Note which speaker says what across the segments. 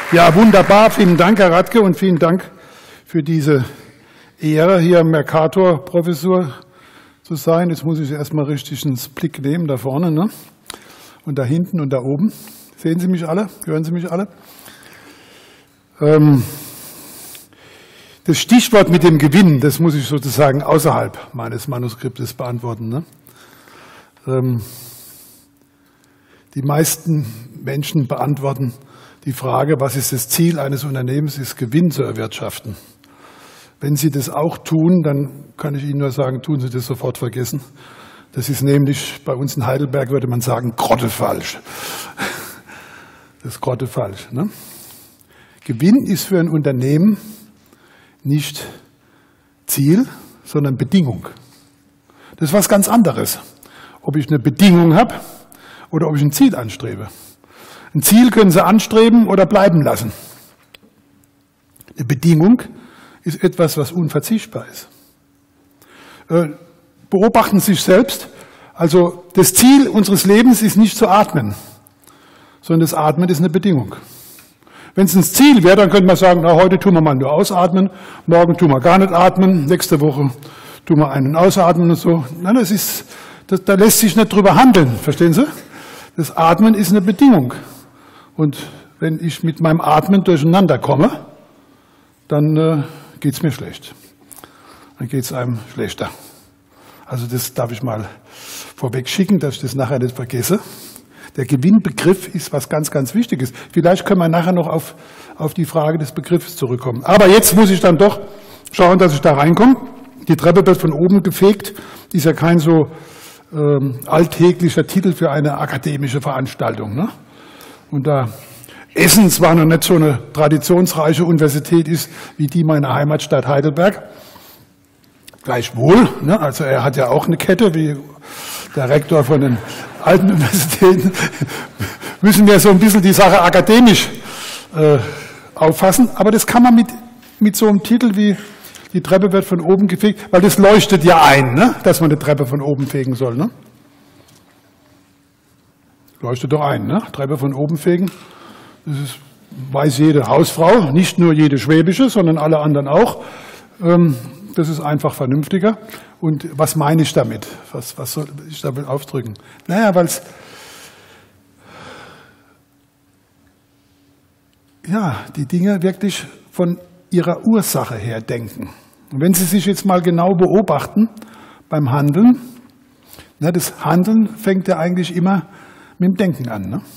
Speaker 1: Ja, wunderbar. Vielen Dank, Herr Radke, und vielen Dank für diese Ehre, hier Mercator-Professor zu sein. Jetzt muss ich erstmal richtig ins Blick nehmen, da vorne, ne? Und da hinten und da oben. Sehen Sie mich alle? Hören Sie mich alle? Das Stichwort mit dem Gewinn, das muss ich sozusagen außerhalb meines Manuskriptes beantworten, ne? Die meisten Menschen beantworten die Frage, was ist das Ziel eines Unternehmens, ist Gewinn zu erwirtschaften. Wenn Sie das auch tun, dann kann ich Ihnen nur sagen, tun Sie das sofort vergessen. Das ist nämlich, bei uns in Heidelberg würde man sagen, grottefalsch. Das ist grottefalsch, ne? Gewinn ist für ein Unternehmen nicht Ziel, sondern Bedingung. Das ist was ganz anderes, ob ich eine Bedingung habe oder ob ich ein Ziel anstrebe. Ein Ziel können Sie anstreben oder bleiben lassen. Eine Bedingung ist etwas, was unverzichtbar ist. Beobachten Sie sich selbst. Also das Ziel unseres Lebens ist nicht zu atmen, sondern das Atmen ist eine Bedingung. Wenn es ein Ziel wäre, dann könnte man sagen, na, heute tun wir mal nur ausatmen, morgen tun wir gar nicht atmen, nächste Woche tun wir einen ausatmen und so. Nein, da lässt sich nicht drüber handeln, verstehen Sie? Das Atmen ist eine Bedingung. Und wenn ich mit meinem Atmen durcheinander komme, dann geht es mir schlecht. Dann geht es einem schlechter. Also das darf ich mal vorweg schicken, dass ich das nachher nicht vergesse. Der Gewinnbegriff ist was ganz, ganz Wichtiges. Vielleicht können wir nachher noch auf die Frage des Begriffs zurückkommen. Aber jetzt muss ich dann doch schauen, dass ich da reinkomme. Die Treppe wird von oben gefegt. Ist ja kein so alltäglicher Titel für eine akademische Veranstaltung, ne? Und da Essen zwar noch nicht so eine traditionsreiche Universität ist, wie die meiner Heimatstadt Heidelberg, gleichwohl, ne? Also er hat ja auch eine Kette, wie der Rektor von den alten Universitäten, müssen wir so ein bisschen die Sache akademisch auffassen. Aber das kann man mit so einem Titel wie die Treppe wird von oben gefegt, weil das leuchtet ja ein, ne? Dass man eine Treppe von oben fegen soll, ne? Leuchtet doch ein, ne? Treppe von oben fegen. Das weiß jede Hausfrau, nicht nur jede schwäbische, sondern alle anderen auch. Das ist einfach vernünftiger. Und was meine ich damit? Was soll ich damit ausdrücken? Naja, weil es die Dinge wirklich von ihrer Ursache her denken. Und wenn Sie sich jetzt mal genau beobachten beim Handeln, ne, das Handeln fängt ja eigentlich immer mit dem Denken an. Ne?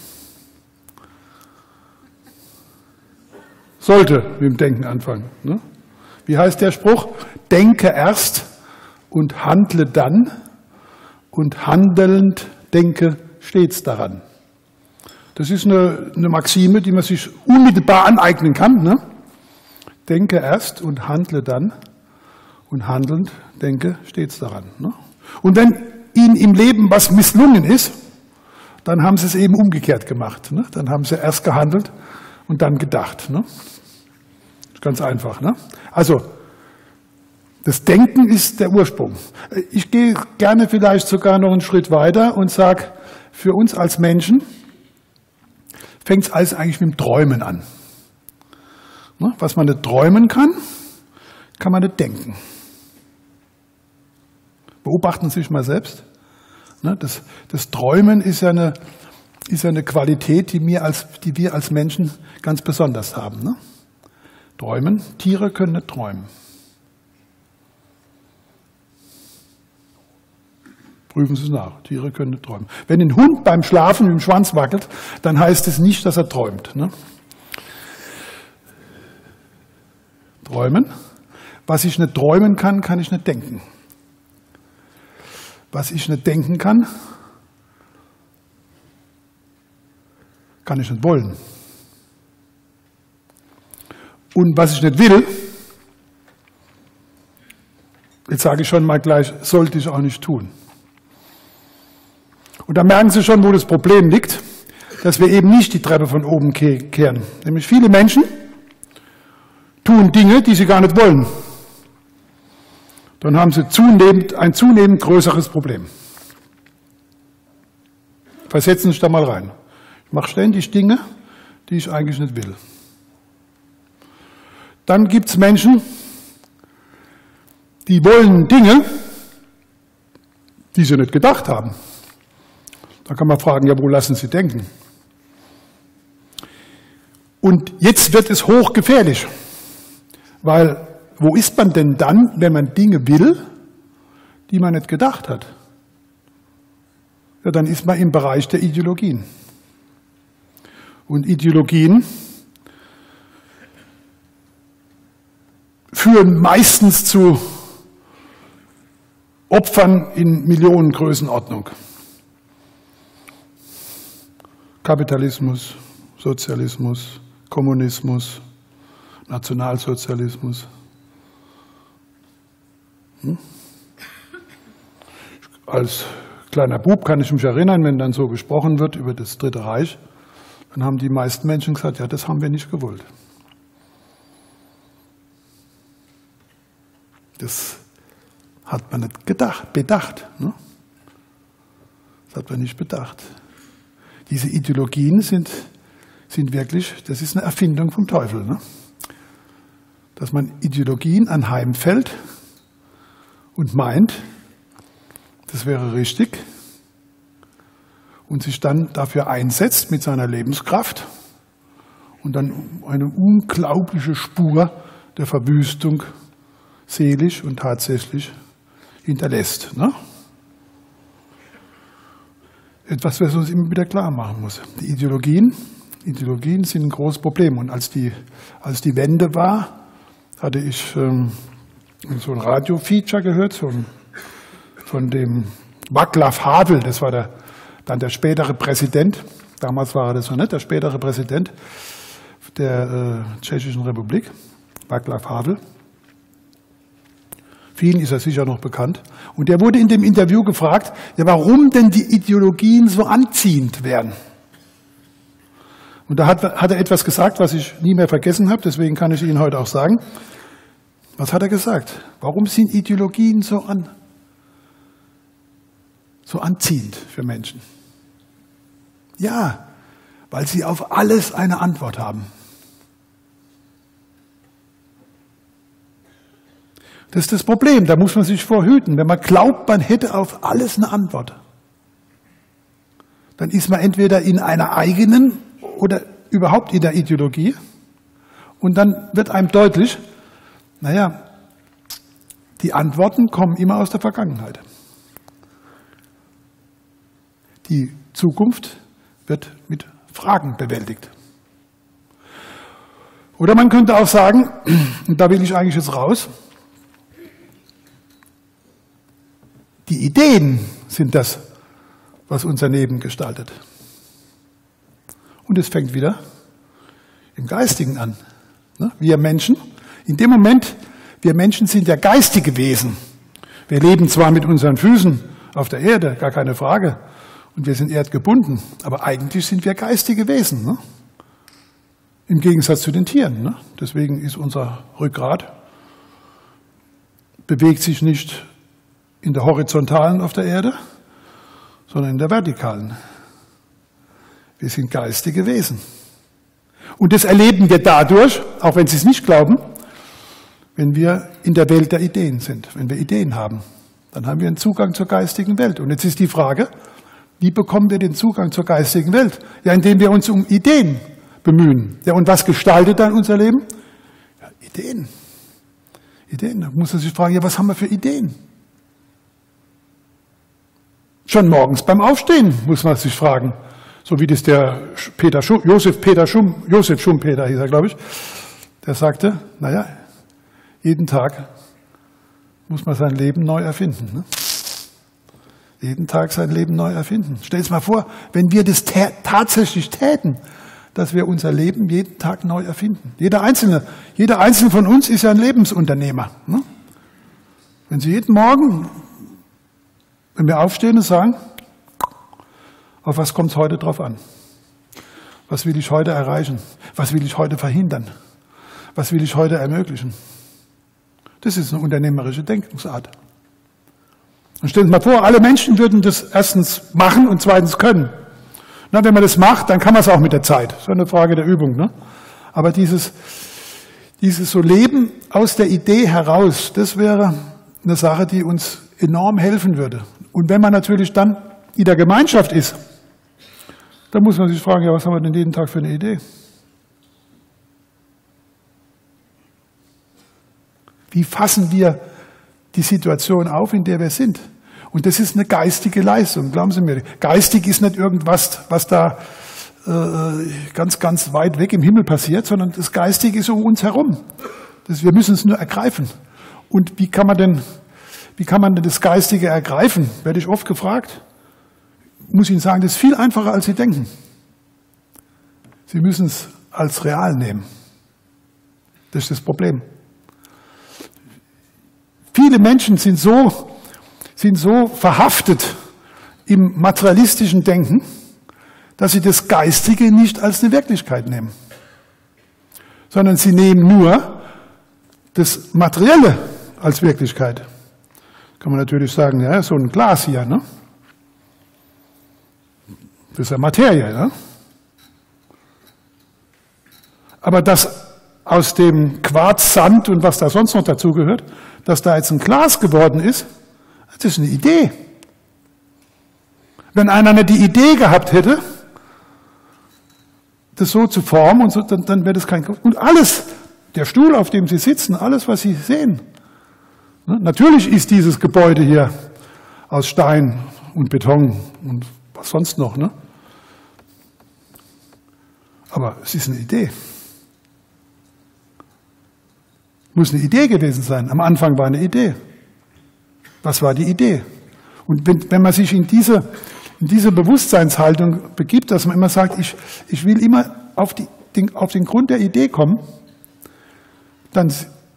Speaker 1: Sollte mit dem Denken anfangen. Ne? Wie heißt der Spruch? Denke erst und handle dann und handelnd denke stets daran. Das ist eine Maxime, die man sich unmittelbar aneignen kann. Ne? Denke erst und handle dann und handelnd denke stets daran. Ne? Und wenn Ihnen im Leben was misslungen ist, dann haben Sie es eben umgekehrt gemacht. Ne? Dann haben Sie erst gehandelt und dann gedacht. Ne? Ganz einfach. Ne? Also, das Denken ist der Ursprung. Ich gehe gerne vielleicht sogar noch einen Schritt weiter und sage, für uns als Menschen fängt es alles eigentlich mit dem Träumen an. Ne? Was man nicht träumen kann, kann man nicht denken. Beobachten Sie sich mal selbst. Ne? Das Träumen ist ja eine Qualität, die wir als Menschen ganz besonders haben. Ne? Träumen. Tiere können nicht träumen. Prüfen Sie es nach. Tiere können nicht träumen. Wenn ein Hund beim Schlafen mit dem Schwanz wackelt, dann heißt es nicht, dass er träumt. Ne? Träumen. Was ich nicht träumen kann, kann ich nicht denken. Was ich nicht denken kann, kann ich nicht wollen. Und was ich nicht will, jetzt sage ich schon mal gleich, sollte ich auch nicht tun. Und da merken Sie schon, wo das Problem liegt, dass wir eben nicht die Treppe von oben kehren. Nämlich viele Menschen tun Dinge, die sie gar nicht wollen. Dann haben sie ein zunehmend größeres Problem. Versetzen Sie sich da mal rein. Ich mache ständig Dinge, die ich eigentlich nicht will. Dann gibt es Menschen, die wollen Dinge, die sie nicht gedacht haben. Da kann man fragen, ja, wo lassen sie denken? Und jetzt wird es hochgefährlich, weil wo ist man denn dann, wenn man Dinge will, die man nicht gedacht hat? Ja, dann ist man im Bereich der Ideologien. Und Ideologien führen meistens zu Opfern in Millionengrößenordnung. Kapitalismus, Sozialismus, Kommunismus, Nationalsozialismus. Als kleiner Bub kann ich mich erinnern, wenn dann so gesprochen wird über das Dritte Reich, dann haben die meisten Menschen gesagt, ja, das haben wir nicht gewollt. Das hat man nicht bedacht. Ne? Das hat man nicht bedacht. Diese Ideologien sind wirklich, das ist eine Erfindung vom Teufel. Ne? Dass man Ideologien anheimfällt und meint, das wäre richtig und sich dann dafür einsetzt mit seiner Lebenskraft und dann eine unglaubliche Spur der Verwüstung seelisch und tatsächlich hinterlässt. Ne? Etwas, was uns immer wieder klar machen muss. Die Ideologien sind ein großes Problem. Und als die Wende war, hatte ich so ein Radio-Feature gehört von dem Václav Havel, das war dann der spätere Präsident, damals war er das noch nicht, der spätere Präsident der Tschechischen Republik, Václav Havel. Vielen ist er sicher noch bekannt. Und der wurde in dem Interview gefragt, ja, warum denn die Ideologien so anziehend werden. Und da hat er etwas gesagt, was ich nie mehr vergessen habe, deswegen kann ich Ihnen heute auch sagen. Was hat er gesagt? Warum sind Ideologien so anziehend für Menschen? Ja, weil sie auf alles eine Antwort haben. Das ist das Problem, da muss man sich vorhüten. Wenn man glaubt, man hätte auf alles eine Antwort, dann ist man entweder in einer eigenen oder überhaupt in der Ideologie und dann wird einem deutlich, naja, die Antworten kommen immer aus der Vergangenheit. Die Zukunft wird mit Fragen bewältigt. Oder man könnte auch sagen, und da will ich eigentlich jetzt raus, die Ideen sind das, was unser Leben gestaltet. Und es fängt wieder im Geistigen an. Wir Menschen, in dem Moment, wir Menschen sind ja geistige Wesen. Wir leben zwar mit unseren Füßen auf der Erde, gar keine Frage, und wir sind erdgebunden, aber eigentlich sind wir geistige Wesen. Ne? Im Gegensatz zu den Tieren. Ne? Deswegen ist unser Rückgrat, bewegt sich nicht in der horizontalen auf der Erde, sondern in der vertikalen. Wir sind geistige Wesen. Und das erleben wir dadurch, auch wenn Sie es nicht glauben, wenn wir in der Welt der Ideen sind, wenn wir Ideen haben. Dann haben wir einen Zugang zur geistigen Welt. Und jetzt ist die Frage, wie bekommen wir den Zugang zur geistigen Welt? Ja, indem wir uns um Ideen bemühen. Ja, und was gestaltet dann unser Leben? Ja, Ideen. Ideen. Da muss man sich fragen, ja, was haben wir für Ideen? Schon morgens beim Aufstehen muss man sich fragen, so wie das der Josef Schumpeter hieß er, glaube ich, der sagte, naja, jeden Tag muss man sein Leben neu erfinden. Ne? Jeden Tag sein Leben neu erfinden. Stell dir mal vor, wenn wir das tatsächlich täten, dass wir unser Leben jeden Tag neu erfinden. Jeder Einzelne von uns ist ja ein Lebensunternehmer. Ne? Wenn Sie jeden Morgen, wenn wir aufstehen und sagen, auf was kommt es heute drauf an? Was will ich heute erreichen? Was will ich heute verhindern? Was will ich heute ermöglichen? Das ist eine unternehmerische Denkungsart. Und stellen Sie mal vor, alle Menschen würden das erstens machen und zweitens können. Na, wenn man das macht, dann kann man es auch mit der Zeit. Das ist eine Frage der Übung. Ne? Aber dieses Dieses so Leben aus der Idee heraus, das wäre eine Sache, die uns enorm helfen würde. Und wenn man natürlich dann in der Gemeinschaft ist, dann muss man sich fragen, ja, was haben wir denn jeden Tag für eine Idee? Wie fassen wir die Situation auf, in der wir sind? Und das ist eine geistige Leistung, glauben Sie mir. Geistig ist nicht irgendwas, was da ganz, ganz weit weg im Himmel passiert, sondern das Geistige ist um uns herum. Wir müssen es nur ergreifen. Und wie kann man denn das Geistige ergreifen? Werde ich oft gefragt. Ich muss Ihnen sagen, das ist viel einfacher, als Sie denken. Sie müssen es als real nehmen. Das ist das Problem. Viele Menschen sind so verhaftet im materialistischen Denken, dass sie das Geistige nicht als eine Wirklichkeit nehmen, sondern sie nehmen nur das Materielle als Wirklichkeit. Kann man natürlich sagen, ja, so ein Glas hier, ne? Das ist ja Materie, ne? Aber dass aus dem Quarz, Sand und was da sonst noch dazugehört, dass da jetzt ein Glas geworden ist, das ist eine Idee. Wenn einer nicht die Idee gehabt hätte, das so zu formen, und so, dann wäre das kein... Und alles, der Stuhl, auf dem Sie sitzen, alles, was Sie sehen. Ne? Natürlich ist dieses Gebäude hier aus Stein und Beton und was sonst noch. Ne? Aber es ist eine Idee. Muss eine Idee gewesen sein. Am Anfang war eine Idee. Was war die Idee? Und wenn man sich in diese Bewusstseinshaltung begibt, dass man immer sagt, ich will immer auf den Grund der Idee kommen, dann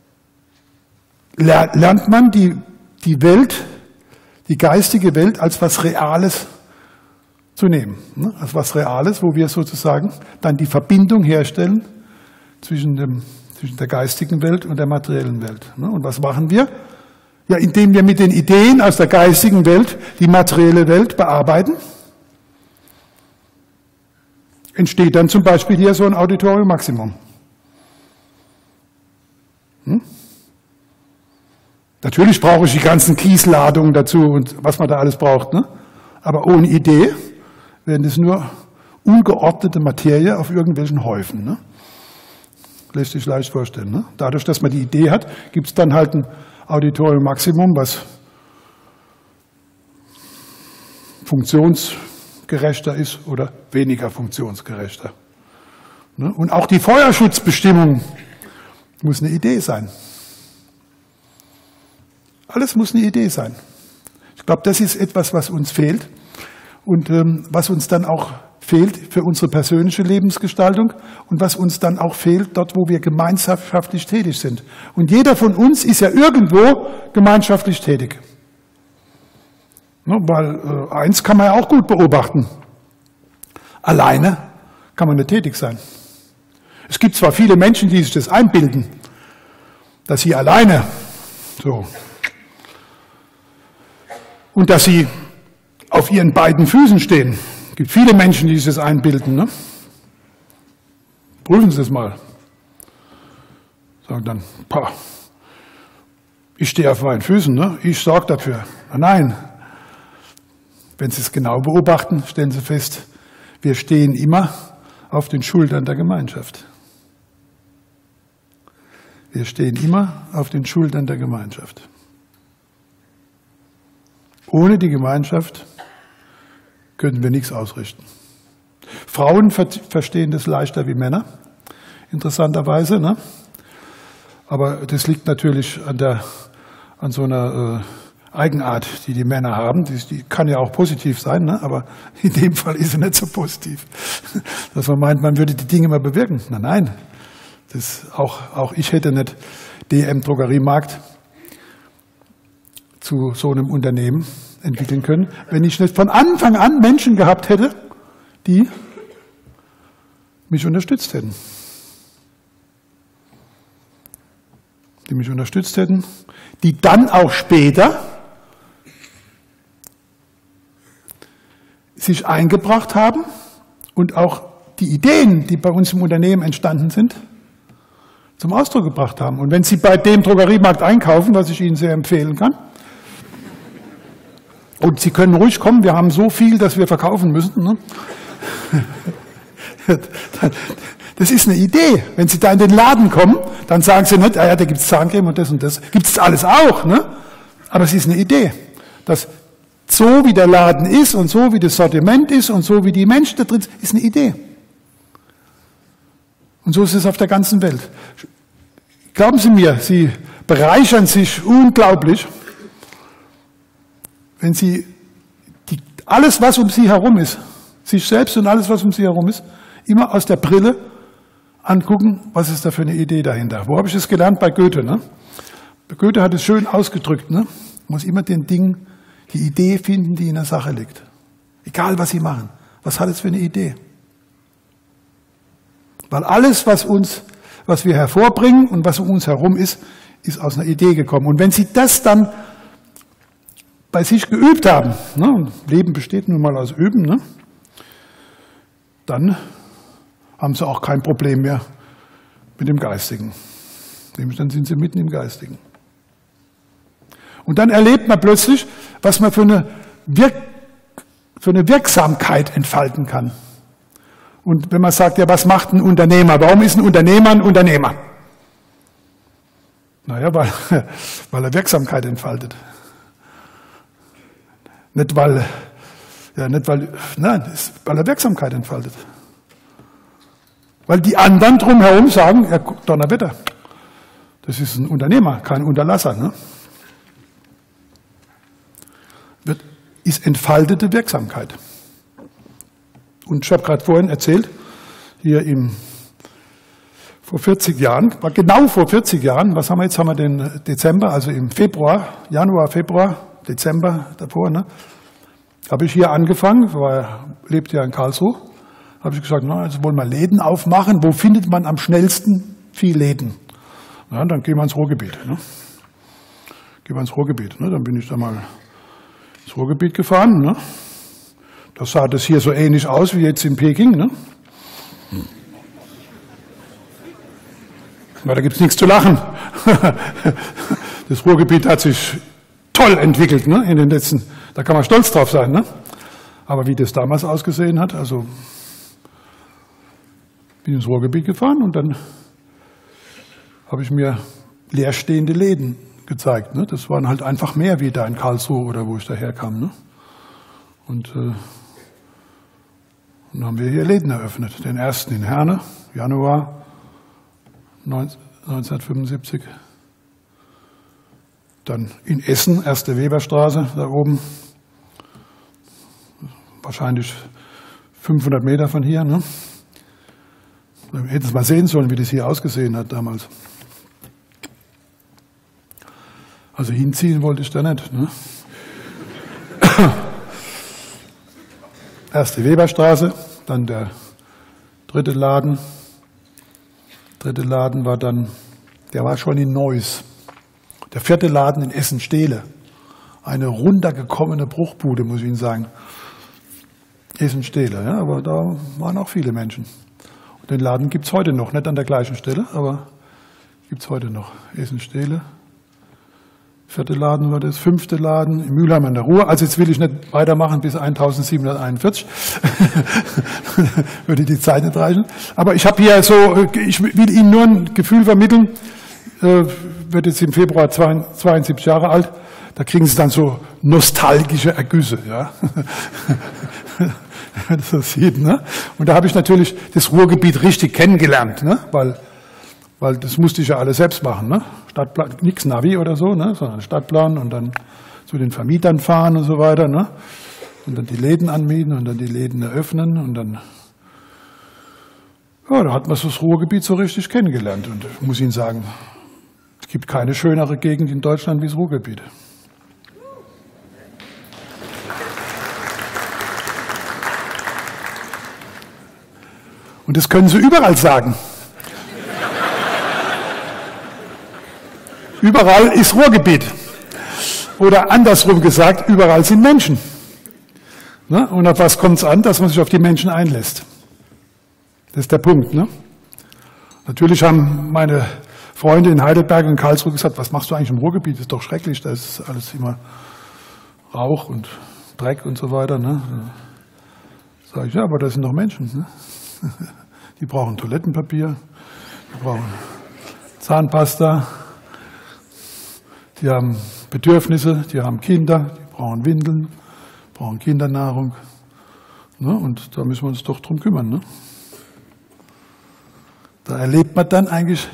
Speaker 1: lernt man die Welt, die geistige Welt als was Reales zu nehmen. Als was Reales, wo wir sozusagen dann die Verbindung herstellen zwischen der geistigen Welt und der materiellen Welt. Und was machen wir? Ja, indem wir mit den Ideen aus der geistigen Welt die materielle Welt bearbeiten, entsteht dann zum Beispiel hier so ein Auditorium Maximum. Natürlich brauche ich die ganzen Kiesladungen dazu und was man da alles braucht, ne? Aber ohne Idee wären das nur ungeordnete Materie auf irgendwelchen Häufen. Ne? Lässt sich leicht vorstellen. Ne? Dadurch, dass man die Idee hat, gibt es dann halt ein Auditorium Maximum, was funktionsgerechter ist oder weniger funktionsgerechter. Ne? Und auch die Feuerschutzbestimmung muss eine Idee sein. Alles muss eine Idee sein. Ich glaube, das ist etwas, was uns fehlt und was uns dann auch fehlt für unsere persönliche Lebensgestaltung und was uns dann auch fehlt dort, wo wir gemeinschaftlich tätig sind. Und jeder von uns ist ja irgendwo gemeinschaftlich tätig. Ne, weil eins kann man ja auch gut beobachten. Alleine kann man nicht tätig sein. Es gibt zwar viele Menschen, die sich das einbilden, dass sie alleine so und dass sie auf ihren beiden Füßen stehen. Es gibt viele Menschen, die sich das einbilden. Ne? Prüfen Sie das mal. Sagen dann, ich stehe auf meinen Füßen, ne? Ich sorge dafür. Nein. Wenn Sie es genau beobachten, stellen Sie fest, wir stehen immer auf den Schultern der Gemeinschaft. Wir stehen immer auf den Schultern der Gemeinschaft. Ohne die Gemeinschaft könnten wir nichts ausrichten. Frauen verstehen das leichter wie Männer, interessanterweise. Ne? Aber das liegt natürlich an so einer Eigenart, die die Männer haben. Die kann ja auch positiv sein, ne? Aber in dem Fall ist sie nicht so positiv. Dass man meint, man würde die Dinge mal bewirken. Nein. Auch ich hätte nicht DM Drogeriemarkt zu so einem Unternehmen entwickeln können, wenn ich nicht von Anfang an Menschen gehabt hätte, die mich unterstützt hätten. Die mich unterstützt hätten, die dann auch später sich eingebracht haben und auch die Ideen, die bei uns im Unternehmen entstanden sind, zum Ausdruck gebracht haben. Und wenn Sie bei dem Drogeriemarkt einkaufen, was ich Ihnen sehr empfehlen kann, und Sie können ruhig kommen, wir haben so viel, dass wir verkaufen müssen, ne? Das ist eine Idee. Wenn Sie da in den Laden kommen, dann sagen Sie nicht, ja, da gibt es Zahncreme und das. Gibt es alles auch, ne? Aber es ist eine Idee, dass so wie der Laden ist und so wie das Sortiment ist und so wie die Menschen da drin sind, ist eine Idee. Und so ist es auf der ganzen Welt. Glauben Sie mir, Sie bereichern sich unglaublich, wenn Sie alles, was um Sie herum ist, sich selbst und alles, was um Sie herum ist, immer aus der Brille angucken, was ist da für eine Idee dahinter. Wo habe ich das gelernt? Bei Goethe. Ne? Goethe hat es schön ausgedrückt. Ne? Man muss immer den Ding, die Idee finden, die in der Sache liegt. Egal, was Sie machen. Was hat es für eine Idee? Weil alles, was wir hervorbringen und was um uns herum ist aus einer Idee gekommen. Und wenn Sie das dann bei sich geübt haben, ne, und Leben besteht nun mal aus Üben, ne, dann haben Sie auch kein Problem mehr mit dem Geistigen. Nämlich dann sind Sie mitten im Geistigen. Und dann erlebt man plötzlich, was man für eine Wirksamkeit entfalten kann. Und wenn man sagt, ja, was macht ein Unternehmer? Warum ist ein Unternehmer ein Unternehmer? Naja, weil er Wirksamkeit entfaltet. Weil er Wirksamkeit entfaltet. Weil die anderen drumherum sagen, ja, Donnerwetter, das ist ein Unternehmer, kein Unterlasser. Ne? Ist entfaltete Wirksamkeit. Und ich habe gerade vorhin erzählt, vor 40 Jahren, war genau vor 40 Jahren, was haben wir jetzt? Haben wir den Dezember, also im Januar, Februar, Dezember davor, ne? Habe ich hier angefangen, lebte ja in Karlsruhe, habe ich gesagt, na, also wollen wir Läden aufmachen, wo findet man am schnellsten viel Läden? Na, dann gehen wir ins Ruhrgebiet. Ne? Ne? Dann bin ich da mal ins Ruhrgebiet gefahren. Ne? Da sah das hier so ähnlich aus wie jetzt in Peking. Ne? Na, da gibt es nichts zu lachen. Das Ruhrgebiet hat sich toll entwickelt, ne? In den letzten, da kann man stolz drauf sein. Ne? Aber wie das damals ausgesehen hat, also bin ins Ruhrgebiet gefahren und dann habe ich mir leerstehende Läden gezeigt. Ne? Das waren halt einfach mehr wie da in Karlsruhe oder wo ich daherkam. Ne? Und dann haben wir hier Läden eröffnet. Den ersten in Herne, Januar 1975. Dann in Essen, erste Weberstraße, da oben, wahrscheinlich 500 Meter von hier. Ne? Wir hätten es mal sehen sollen, wie das hier ausgesehen hat damals. Also hinziehen wollte ich da nicht. Ne? Erste Weberstraße, dann der dritte Laden. Dritte Laden war dann, der war schon in Neuss. Der vierte Laden in Essen-Stehle. Eine runtergekommene Bruchbude, muss ich Ihnen sagen. Essen-Stehle, ja, aber da waren auch viele Menschen. Und den Laden gibt es heute noch, nicht an der gleichen Stelle, aber gibt es heute noch. Essen-Stehle. Vierte Laden war das, fünfte Laden in Mülheim an der Ruhr. Also jetzt will ich nicht weitermachen bis 1741. Würde die Zeit nicht reichen. Aber ich habe hier so, ich will Ihnen nur ein Gefühl vermitteln, wird jetzt im Februar 72 Jahre alt, da kriegen Sie dann so nostalgische Ergüsse. Ja? Das sieht, ne? Und da habe ich natürlich das Ruhrgebiet richtig kennengelernt, ne? Weil das musste ich ja alles selbst machen. Ne? Stadtplan, nichts Navi oder so, ne? Sondern Stadtplan und dann zu den Vermietern fahren und so weiter. Ne? Und dann die Läden anmieten und dann die Läden eröffnen und dann, ja, da hat man das Ruhrgebiet so richtig kennengelernt. Und ich muss Ihnen sagen, es gibt keine schönere Gegend in Deutschland wie das Ruhrgebiet. Und das können Sie überall sagen. Überall ist Ruhrgebiet. Oder andersrum gesagt, überall sind Menschen. Ne? Und auf was kommt es an? Dass man sich auf die Menschen einlässt. Das ist der Punkt. Ne? Natürlich haben meine Freunde in Heidelberg und Karlsruhe gesagt, was machst du eigentlich im Ruhrgebiet? Das ist doch schrecklich, da ist alles immer Rauch und Dreck und so weiter. Ne? Sag ich, ja, aber das sind doch Menschen. Ne? Die brauchen Toilettenpapier, die brauchen Zahnpasta, die haben Bedürfnisse, die haben Kinder, die brauchen Windeln, brauchen Kindernahrung. Ne? Und da müssen wir uns doch drum kümmern. Ne? Da erlebt man dann eigentlich,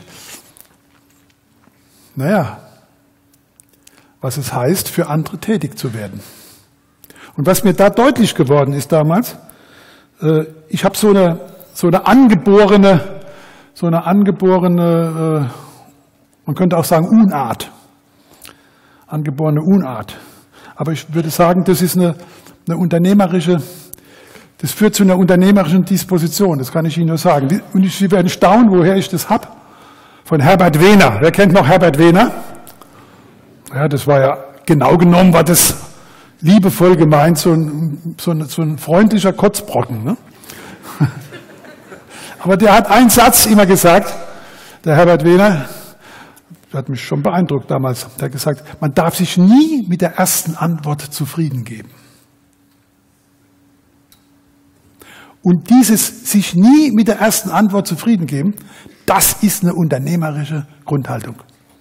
Speaker 1: was es heißt, für andere tätig zu werden. Und was mir da deutlich geworden ist damals, ich habe so eine angeborene, man könnte auch sagen Unart, angeborene Unart. Aber ich würde sagen, das ist eine unternehmerische, das führt zu einer unternehmerischen Disposition, das kann ich Ihnen nur sagen. Und Sie werden staunen, woher ich das habe. Von Herbert Wehner. Wer kennt noch Herbert Wehner? Ja, das war ja, genau genommen war das liebevoll gemeint, so ein freundlicher Kotzbrocken. Ne? Aber der hat einen Satz immer gesagt, der Herbert Wehner, der hat mich schon beeindruckt damals, der hat gesagt, man darf sich nie mit der ersten Antwort zufrieden geben. Und dieses sich nie mit der ersten Antwort zufrieden geben, das ist eine unternehmerische Grundhaltung.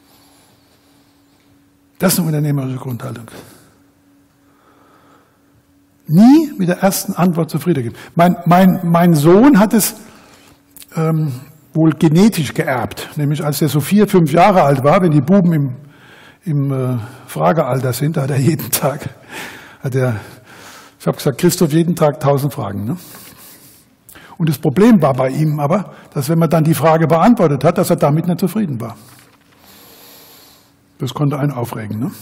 Speaker 1: Das ist eine unternehmerische Grundhaltung. Nie mit der ersten Antwort zufrieden geben. Mein Sohn hat es wohl genetisch geerbt, nämlich als er so 4, 5 Jahre alt war, wenn die Buben im Fragealter sind, da hat er jeden Tag, ich habe gesagt, Christoph, jeden Tag 1000 Fragen. Ne? Und das Problem war bei ihm aber, dass wenn man dann die Frage beantwortet hat, dass er damit nicht zufrieden war. Das konnte einen aufregen. Ne?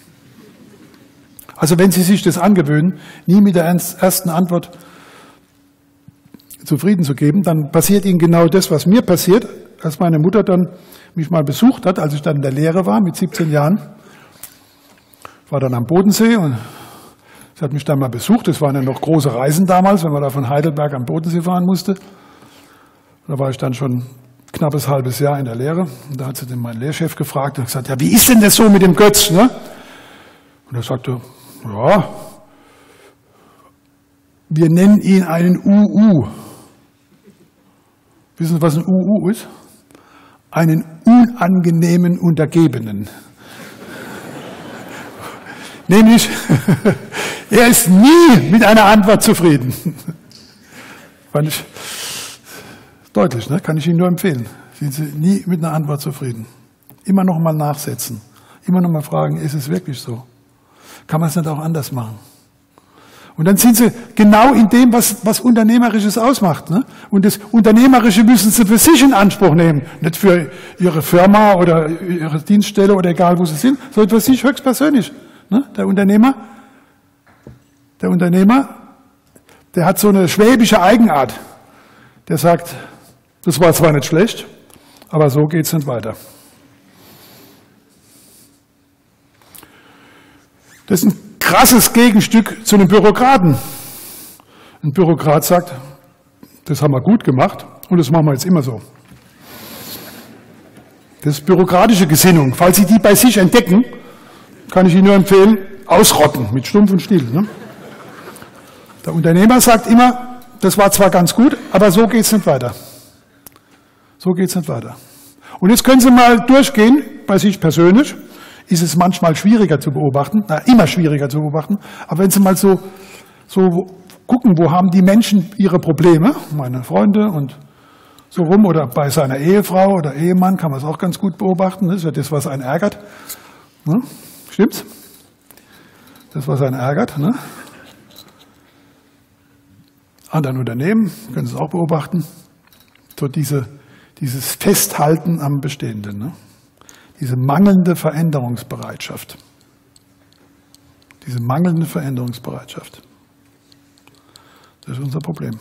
Speaker 1: Also wenn Sie sich das angewöhnen, nie mit der ersten Antwort zufrieden zu geben, dann passiert Ihnen genau das, was mir passiert, als meine Mutter dann mich mal besucht hat, als ich dann in der Lehre war, mit 17 Jahren. Ich war dann am Bodensee und sie hat mich dann mal besucht. Das waren ja noch große Reisen damals, wenn man da von Heidelberg am Bodensee fahren musste. Da war ich dann schon knappes halbes Jahr in der Lehre. Und da hat sie dann meinen Lehrchef gefragt und gesagt, ja, wie ist denn das so mit dem Götz? Ne? Und er sagte, ja, wir nennen ihn einen UU. Wissen Sie, was ein UU ist? Einen unangenehmen Untergebenen. Nämlich, er ist nie mit einer Antwort zufrieden. Fand ich deutlich, ne? Kann ich Ihnen nur empfehlen. Sind Sie nie mit einer Antwort zufrieden. Immer noch mal nachsetzen. Immer noch mal fragen, ist es wirklich so? Kann man es nicht auch anders machen? Und dann sind Sie genau in dem, was Unternehmerisches ausmacht. Ne? Und das Unternehmerische müssen Sie für sich in Anspruch nehmen. Nicht für Ihre Firma oder Ihre Dienststelle oder egal, wo Sie sind, sondern für sich höchstpersönlich. Ne? Der Unternehmer, der hat so eine schwäbische Eigenart. Der sagt, das war zwar nicht schlecht, aber so geht es nicht weiter. Das ist ein krasses Gegenstück zu einem Bürokraten. Ein Bürokrat sagt, das haben wir gut gemacht und das machen wir jetzt immer so. Das ist bürokratische Gesinnung. Falls Sie die bei sich entdecken, kann ich Ihnen nur empfehlen, ausrotten mit Stumpf und Stiel. Ne? Der Unternehmer sagt immer, das war zwar ganz gut, aber so geht es nicht weiter. So geht es nicht weiter. Und jetzt können Sie mal durchgehen, bei sich persönlich, ist es manchmal schwieriger zu beobachten, immer schwieriger zu beobachten, aber wenn Sie mal so gucken, wo haben die Menschen ihre Probleme, meine Freunde und so rum, oder bei seiner Ehefrau oder Ehemann kann man es auch ganz gut beobachten, das ist ja das, was einen ärgert. Ne? Stimmt's? Das, was einen ärgert. Ne? Anderen Unternehmen können Sie es auch beobachten, so dieses Festhalten am Bestehenden. Ne? Diese mangelnde Veränderungsbereitschaft. Diese mangelnde Veränderungsbereitschaft. Das ist unser Problem.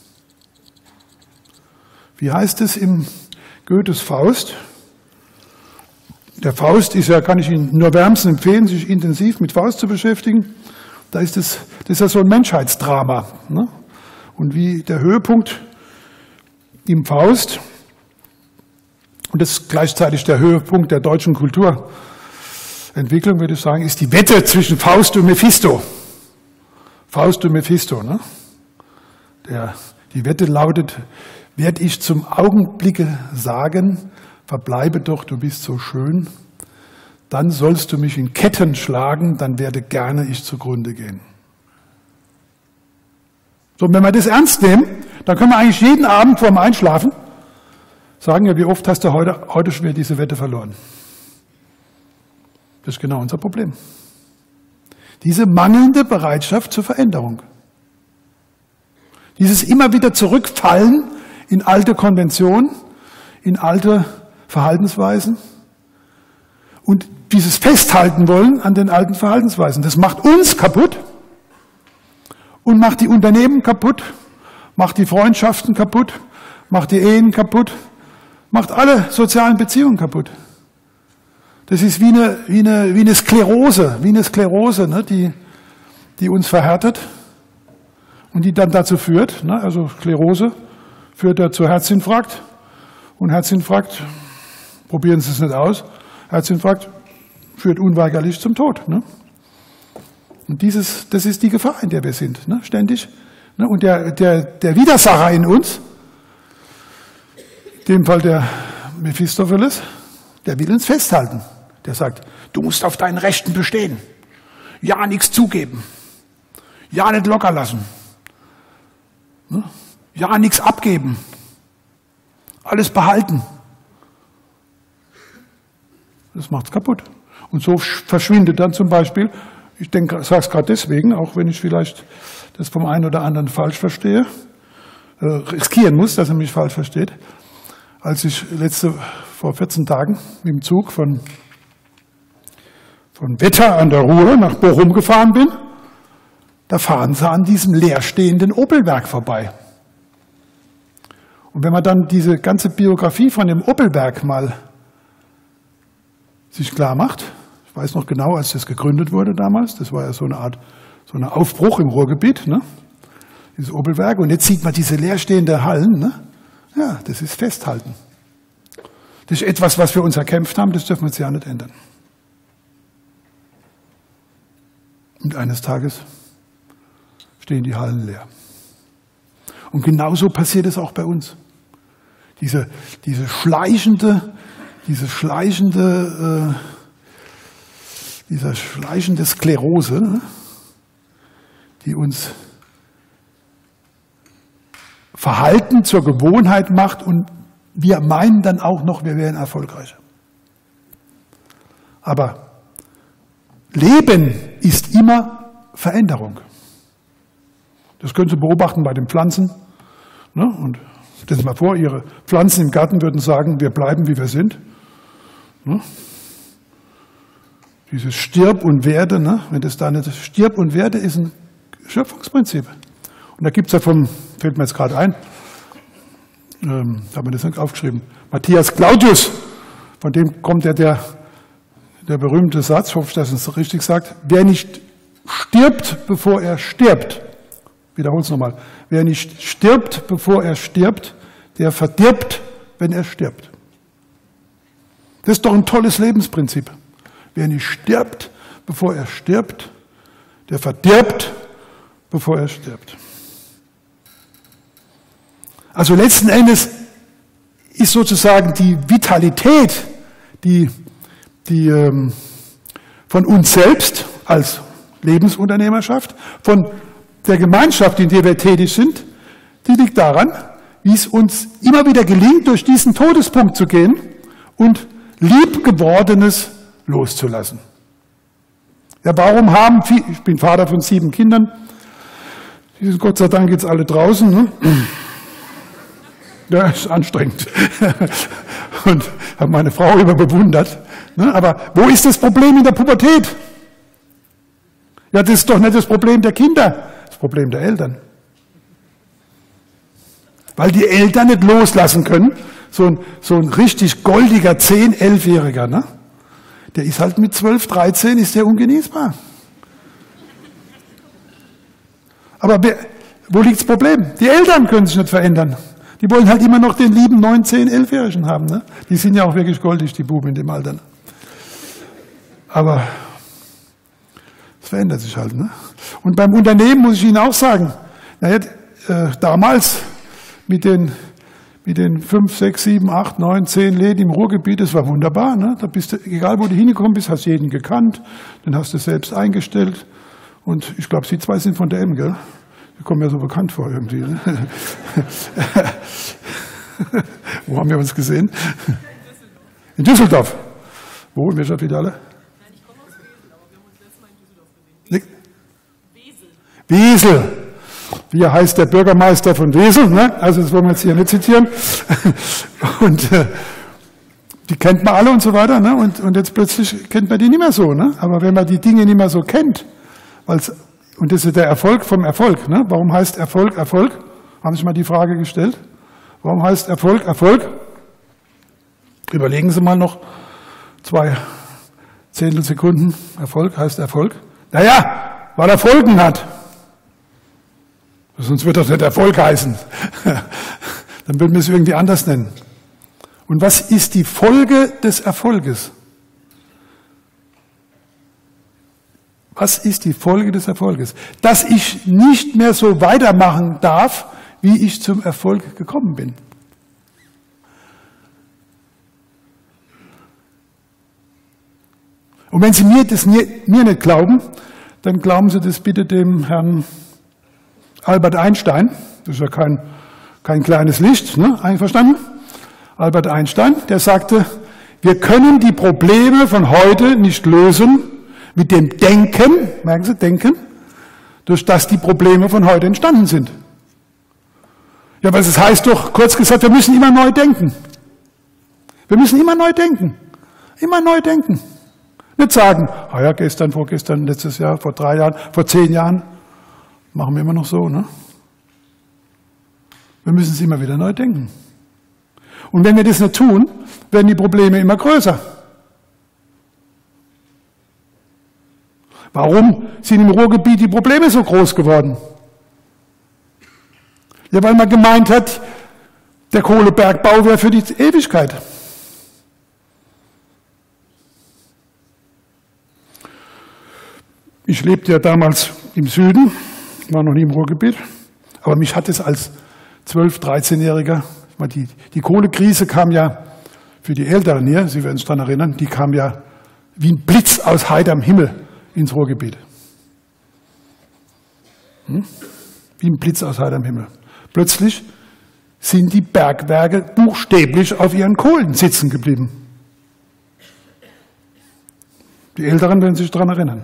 Speaker 1: Wie heißt es im Goethes Faust? Der Faust ist ja, kann ich Ihnen nur wärmstens empfehlen, sich intensiv mit Faust zu beschäftigen. Das ist ja so ein Menschheitsdrama. Ne? Und wie der Höhepunkt im Faust, und das ist gleichzeitig der Höhepunkt der deutschen Kulturentwicklung, würde ich sagen, ist die Wette zwischen Faust und Mephisto. Faust und Mephisto, ne? Die Wette lautet, werd ich zum Augenblicke sagen, verbleibe doch, du bist so schön, dann sollst du mich in Ketten schlagen, dann werde gerne ich zugrunde gehen. So, und wenn wir das ernst nehmen, dann können wir eigentlich jeden Abend vorm Einschlafen sagen, ja, wie oft hast du heute schon wieder diese Wette verloren? Das ist genau unser Problem. Diese mangelnde Bereitschaft zur Veränderung. Dieses immer wieder Zurückfallen in alte Konventionen, in alte Verhaltensweisen und dieses Festhalten wollen an den alten Verhaltensweisen. Das macht uns kaputt und macht die Unternehmen kaputt, macht die Freundschaften kaputt, macht die Ehen kaputt, macht alle sozialen Beziehungen kaputt. Das ist wie eine Sklerose, ne, die uns verhärtet und die dann dazu führt, ne, also Sklerose führt ja zu Herzinfarkt und Herzinfarkt, probieren Sie es nicht aus, Herzinfarkt führt unweigerlich zum Tod. Ne? Und das ist die Gefahr, in der wir sind, ne? Ständig. Ne? Und der Widersacher in uns, in dem Fall der Mephistopheles, der will uns festhalten. Der sagt, du musst auf deinen Rechten bestehen. Ja, nichts zugeben. Ja, nicht locker lassen. Ne? Ja, nichts abgeben. Alles behalten. Das macht's kaputt. Und so verschwindet dann zum Beispiel, ich denke, ich sage es gerade deswegen, auch wenn ich vielleicht das vom einen oder anderen falsch verstehe, riskieren muss, dass er mich falsch versteht. Als ich vor 14 Tagen mit dem Zug von Wetter an der Ruhr nach Bochum gefahren bin, da fahren sie an diesem leerstehenden Opelwerk vorbei. Und wenn man dann diese ganze Biografie von dem Opelwerk mal sich klar macht, ich weiß noch genau, als das gegründet wurde damals, das war ja so eine Aufbruch im Ruhrgebiet, ne? Dieses Opelwerk, und jetzt sieht man diese leerstehende Hallen, ne? Ja, das ist Festhalten. Das ist etwas, was wir uns erkämpft haben, das dürfen wir uns ja nicht ändern. Und eines Tages stehen die Hallen leer. Und genauso passiert es auch bei uns. Diese schleichende Sklerose, ne, die uns Verhalten zur Gewohnheit macht und wir meinen dann auch noch, wir wären erfolgreich. Aber Leben ist immer Veränderung. Das können Sie beobachten bei den Pflanzen. Ne? Und stellen Sie mal vor, Ihre Pflanzen im Garten würden sagen, wir bleiben, wie wir sind. Ne? Dieses Stirb und Werde, ne? Wenn das da nicht Stirb und Werde ist ein Schöpfungsprinzip. Und da gibt es ja fällt mir jetzt gerade ein, habe mir das nicht aufgeschrieben, Matthias Claudius, von dem kommt ja der berühmte Satz, ich hoffe, dass es richtig sagt, wer nicht stirbt, bevor er stirbt, wiederhole es nochmal, wer nicht stirbt, bevor er stirbt, der verdirbt, wenn er stirbt. Das ist doch ein tolles Lebensprinzip. Wer nicht stirbt, bevor er stirbt, der verdirbt, bevor er stirbt. Also letzten Endes ist sozusagen die Vitalität, die von uns selbst als Lebensunternehmerschaft, von der Gemeinschaft, in der wir tätig sind, die liegt daran, wie es uns immer wieder gelingt, durch diesen Todespunkt zu gehen und Liebgewordenes loszulassen. Ja, warum ich bin Vater von 7 Kindern, die sind Gott sei Dank jetzt alle draußen, ne? Ja, ist anstrengend. Und habe meine Frau immer bewundert. Ne? Aber wo ist das Problem in der Pubertät? Ja, das ist doch nicht das Problem der Kinder, das Problem der Eltern. Weil die Eltern nicht loslassen können. So ein richtig goldiger 10-, 11-Jähriger, ne? Der ist halt mit 12, 13 ist der ungenießbar. Aber wo liegt das Problem? Die Eltern können sich nicht verändern. Die wollen halt immer noch den lieben 9-, 10-, 11-Jährigen haben. Ne? Die sind ja auch wirklich goldig, die Buben in dem Alter. Ne? Aber es verändert sich halt. Ne? Und beim Unternehmen muss ich Ihnen auch sagen, naja, damals mit den 5, 6, 7, 8, 9, 10 Läden im Ruhrgebiet, das war wunderbar. Ne? Da bist du, egal wo du hingekommen bist, hast jeden gekannt, dann hast du selbst eingestellt. Und ich glaube, Sie zwei sind von der M, gell? Die kommen mir so bekannt vor irgendwie. Ne? Wo haben wir uns gesehen? In Düsseldorf. Wo? In welcher Filiale?
Speaker 2: Nein, ich komme aus Wesel, aber wir haben uns letztes Mal in Düsseldorf gesehen. Wesel.
Speaker 1: Wesel. Wie heißt der Bürgermeister von Wesel? Ne? Also das wollen wir jetzt hier nicht zitieren. Und die kennt man alle und so weiter. Ne? Und jetzt plötzlich kennt man die nicht mehr so. Ne? Aber wenn man die Dinge nicht mehr so kennt, und das ist der Erfolg vom Erfolg. Ne? Warum heißt Erfolg Erfolg? Haben Sie sich mal die Frage gestellt? Warum heißt Erfolg Erfolg? Überlegen Sie mal noch 2 Zehntelsekunden. Erfolg heißt Erfolg. Naja, weil er Folgen hat. Sonst wird das nicht Erfolg heißen. Dann würden wir es irgendwie anders nennen. Und was ist die Folge des Erfolges? Was ist die Folge des Erfolges? Dass ich nicht mehr so weitermachen darf, wie ich zum Erfolg gekommen bin. Und wenn Sie mir nicht glauben, dann glauben Sie das bitte dem Herrn Albert Einstein. Das ist ja kein kleines Licht, ne? Einverstanden? Albert Einstein, der sagte, wir können die Probleme von heute nicht lösen mit dem Denken, merken Sie, Denken, durch das die Probleme von heute entstanden sind. Ja, aber das heißt doch, kurz gesagt, wir müssen immer neu denken. Wir müssen immer neu denken. Immer neu denken. Nicht sagen, ah ja, gestern, vorgestern, letztes Jahr, vor 3 Jahren, vor 10 Jahren. Machen wir immer noch so, ne? Wir müssen es immer wieder neu denken. Und wenn wir das nicht tun, werden die Probleme immer größer. Warum sind im Ruhrgebiet die Probleme so groß geworden? Ja, weil man gemeint hat, der Kohlebergbau wäre für die Ewigkeit. Ich lebte ja damals im Süden, war noch nie im Ruhrgebiet, aber mich hat es als 12-, 13-Jähriger, die Kohlekrise kam ja für die Älteren hier, Sie werden sich daran erinnern, die kam ja wie ein Blitz aus heiterem Himmel ins Ruhrgebiet. Wie ein Blitz aus heiterem Himmel. Plötzlich sind die Bergwerke buchstäblich auf ihren Kohlen sitzen geblieben. Die Älteren werden sich daran erinnern.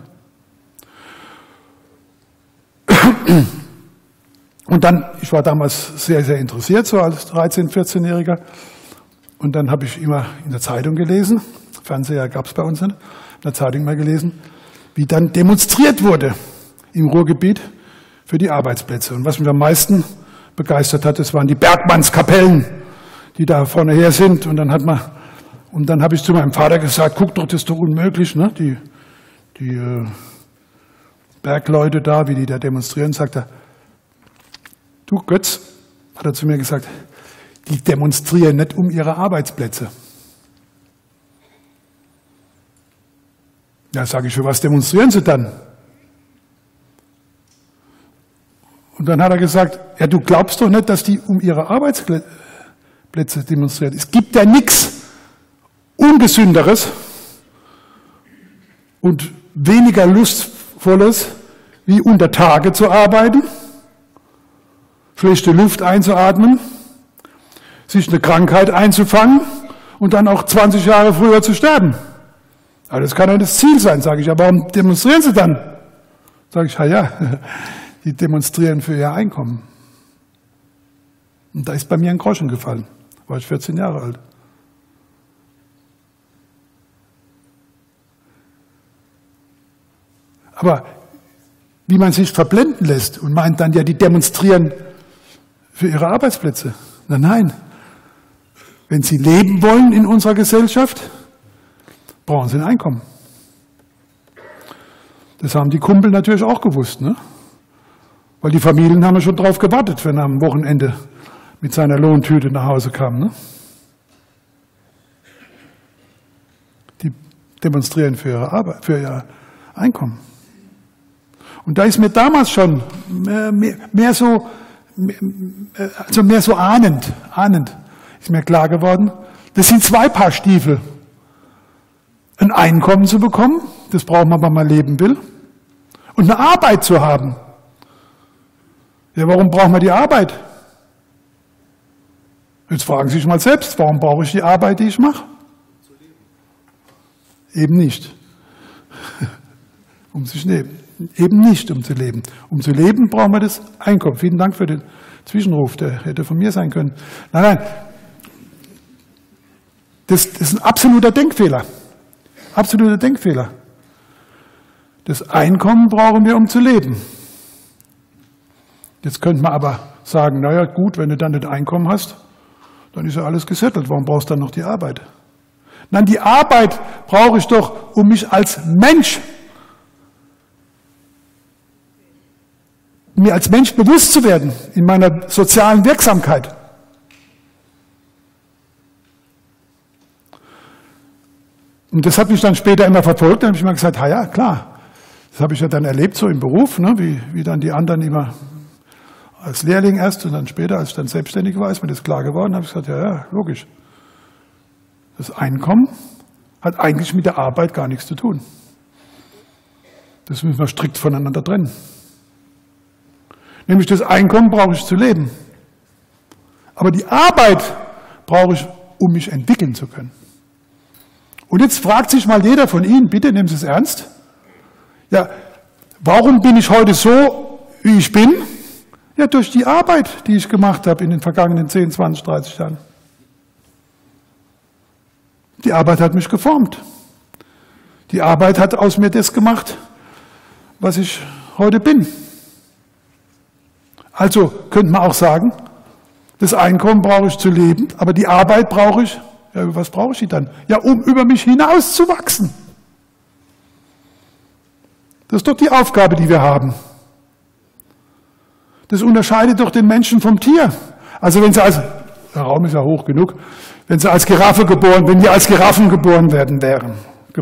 Speaker 1: Und dann, ich war damals sehr, sehr interessiert, so als 13-, 14-Jähriger. Und dann habe ich immer in der Zeitung gelesen, Fernseher gab es bei uns nicht, in der Zeitung mal gelesen, wie dann demonstriert wurde im Ruhrgebiet für die Arbeitsplätze. Und was mich am meisten begeistert hat, das waren die Bergmannskapellen, die da vorne her sind. Und dann habe ich zu meinem Vater gesagt, guck doch, das ist doch unmöglich, ne? Die Bergleute da, wie die da demonstrieren, sagt er, du Götz, hat er zu mir gesagt, die demonstrieren nicht um ihre Arbeitsplätze. Ja, sage ich, für was demonstrieren sie dann? Und dann hat er gesagt, ja, du glaubst doch nicht, dass die um ihre Arbeitsplätze demonstrieren. Es gibt ja nichts Ungesünderes und weniger Lustvolles, wie unter Tage zu arbeiten, schlechte Luft einzuatmen, sich eine Krankheit einzufangen und dann auch 20 Jahre früher zu sterben. Aber das kann ja das Ziel sein, sage ich. Aber warum demonstrieren sie dann? Sage ich, ja, die demonstrieren für ihr Einkommen. Und da ist bei mir ein Groschen gefallen. War ich 14 Jahre alt. Aber wie man sich verblenden lässt und meint dann, ja, die demonstrieren für ihre Arbeitsplätze. Nein. Wenn sie leben wollen in unserer Gesellschaft, brauchen sie ein Einkommen. Das haben die Kumpel natürlich auch gewusst, ne? Weil die Familien haben ja schon drauf gewartet, wenn am Wochenende mit seiner Lohntüte nach Hause kam. Ne? Die demonstrieren für ihre Arbeit, für ihr Einkommen. Und da ist mir damals schon mehr so ahnend ist mir klar geworden, das sind zwei Paar Stiefel. Ein Einkommen zu bekommen, das braucht man, wenn man leben will, und eine Arbeit zu haben. Ja, warum braucht man die Arbeit? Jetzt fragen Sie sich mal selbst, warum brauche ich die Arbeit, die ich mache? Eben nicht. Um sich leben. Eben nicht, um zu leben. Um zu leben, brauchen wir das Einkommen. Vielen Dank für den Zwischenruf, der hätte von mir sein können. Nein. Das ist ein absoluter Denkfehler. Absoluter Denkfehler. Das Einkommen brauchen wir, um zu leben. Jetzt könnte man aber sagen, naja gut, wenn du dann das Einkommen hast, dann ist ja alles gesettelt. Warum brauchst du dann noch die Arbeit? Nein, die Arbeit brauche ich doch, um mich als Mensch, mir als Mensch bewusst zu werden in meiner sozialen Wirksamkeit. Und das hat mich dann später immer verfolgt. Dann habe ich immer gesagt, ja klar, das habe ich ja dann erlebt so im Beruf, ne, wie dann die anderen immer als Lehrling erst und dann später, als ich dann selbstständig war, ist mir das klar geworden, habe ich gesagt, ja, logisch. Das Einkommen hat eigentlich mit der Arbeit gar nichts zu tun. Das müssen wir strikt voneinander trennen. Nämlich das Einkommen brauche ich zu leben. Aber die Arbeit brauche ich, um mich entwickeln zu können. Und jetzt fragt sich mal jeder von Ihnen, bitte nehmen Sie es ernst, ja, warum bin ich heute so, wie ich bin? Ja, durch die Arbeit, die ich gemacht habe in den vergangenen 10, 20, 30 Jahren. Die Arbeit hat mich geformt. Die Arbeit hat aus mir das gemacht, was ich heute bin. Also könnte man auch sagen, das Einkommen brauche ich zu leben, aber die Arbeit brauche ich, ja, was brauche ich die dann? Ja, um über mich hinaus zu wachsen. Das ist doch die Aufgabe, die wir haben. Das unterscheidet doch den Menschen vom Tier. Also wenn Sie der Raum ist ja hoch genug, wenn wir als Giraffen geboren wären,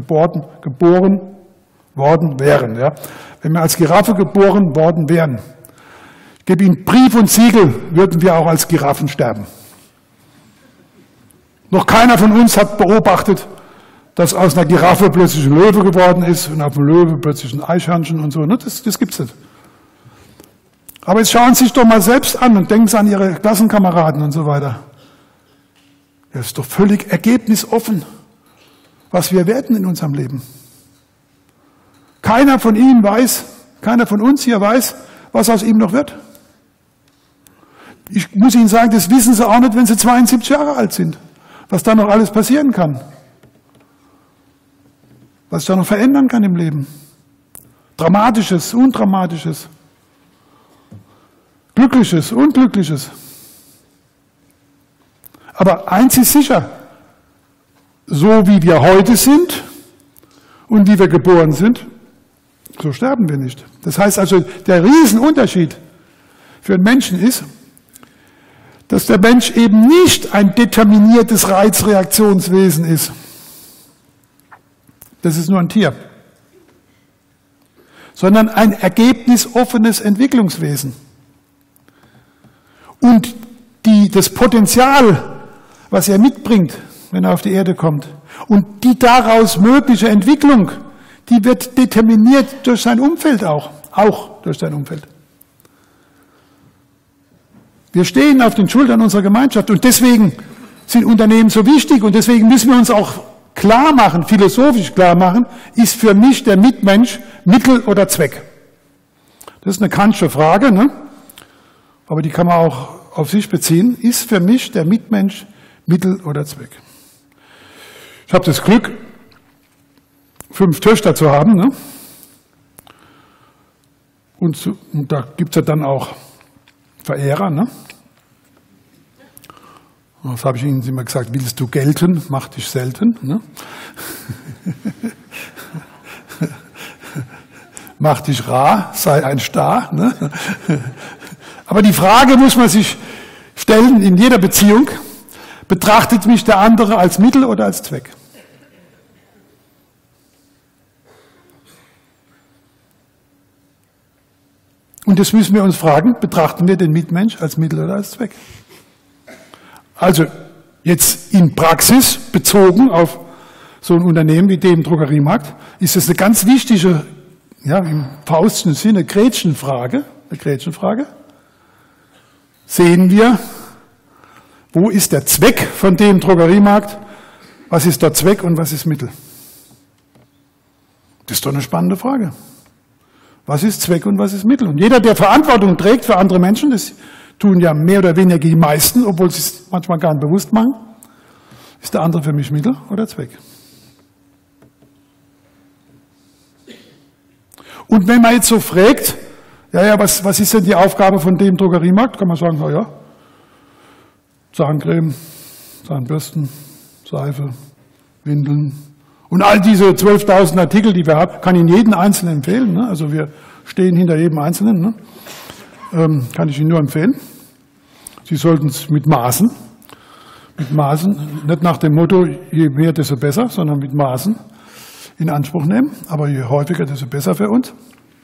Speaker 1: ja. Wenn wir als Giraffe geboren worden wären, ich gebe Ihnen Brief und Siegel, würden wir auch als Giraffen sterben. Noch keiner von uns hat beobachtet, dass aus einer Giraffe plötzlich ein Löwe geworden ist und auf dem Löwe plötzlich ein Eichhörnchen und so. Das gibt's nicht. Aber jetzt schauen Sie sich doch mal selbst an und denken Sie an Ihre Klassenkameraden und so weiter. Das ist doch völlig ergebnisoffen, was wir werden in unserem Leben. Keiner von Ihnen weiß, keiner von uns hier weiß, was aus ihm noch wird. Ich muss Ihnen sagen, das wissen Sie auch nicht, wenn Sie 72 Jahre alt sind, was da noch alles passieren kann. Was sich da noch verändern kann im Leben. Dramatisches, Undramatisches. Glückliches, Unglückliches. Aber eins ist sicher, so wie wir heute sind und wie wir geboren sind, so sterben wir nicht. Das heißt also, der Riesenunterschied für einen Menschen ist, dass der Mensch eben nicht ein determiniertes Reizreaktionswesen ist. Das ist nur ein Tier. Sondern ein ergebnisoffenes Entwicklungswesen. Und das Potenzial, was er mitbringt, wenn er auf die Erde kommt, und die daraus mögliche Entwicklung, die wird determiniert durch sein Umfeld auch durch sein Umfeld. Wir stehen auf den Schultern unserer Gemeinschaft und deswegen sind Unternehmen so wichtig und deswegen müssen wir uns auch klar machen, philosophisch klar machen, ist für mich der Mitmensch Mittel oder Zweck? Das ist eine Kantsche Frage, ne? Aber die kann man auch auf sich beziehen. Ist für mich der Mitmensch Mittel oder Zweck? Ich habe das Glück, 5 Töchter zu haben, ne? Und da gibt es ja dann auch Verehrer, ne? Was habe ich Ihnen immer gesagt? Willst du gelten, mach dich selten. Ne? Mach dich rar, sei ein Star. Ne? Aber die Frage muss man sich stellen in jeder Beziehung, betrachtet mich der andere als Mittel oder als Zweck? Und das müssen wir uns fragen, betrachten wir den Mitmensch als Mittel oder als Zweck? Also jetzt in Praxis bezogen auf so ein Unternehmen wie dem Drogeriemarkt, ist das eine ganz wichtige, ja, im faustischen Sinne, Gretchenfrage. Sehen wir, wo ist der Zweck von dem Drogeriemarkt? Was ist der Zweck und was ist Mittel? Das ist doch eine spannende Frage. Was ist Zweck und was ist Mittel? Und jeder, der Verantwortung trägt für andere Menschen, das tun ja mehr oder weniger die meisten, obwohl sie es manchmal gar nicht bewusst machen, ist der andere für mich Mittel oder Zweck? Und wenn man jetzt so fragt, was ist denn die Aufgabe von dem Drogeriemarkt, kann man sagen, Zahncreme, Zahnbürsten, Seife, Windeln und all diese 12.000 Artikel, die wir haben, kann Ihnen jeden Einzelnen empfehlen. Ne? Also wir stehen hinter jedem Einzelnen. Ne? Kann ich Ihnen nur empfehlen. Sie sollten es mit Maßen, nicht nach dem Motto, je mehr, desto besser, sondern mit Maßen in Anspruch nehmen. Aber je häufiger, desto besser für uns.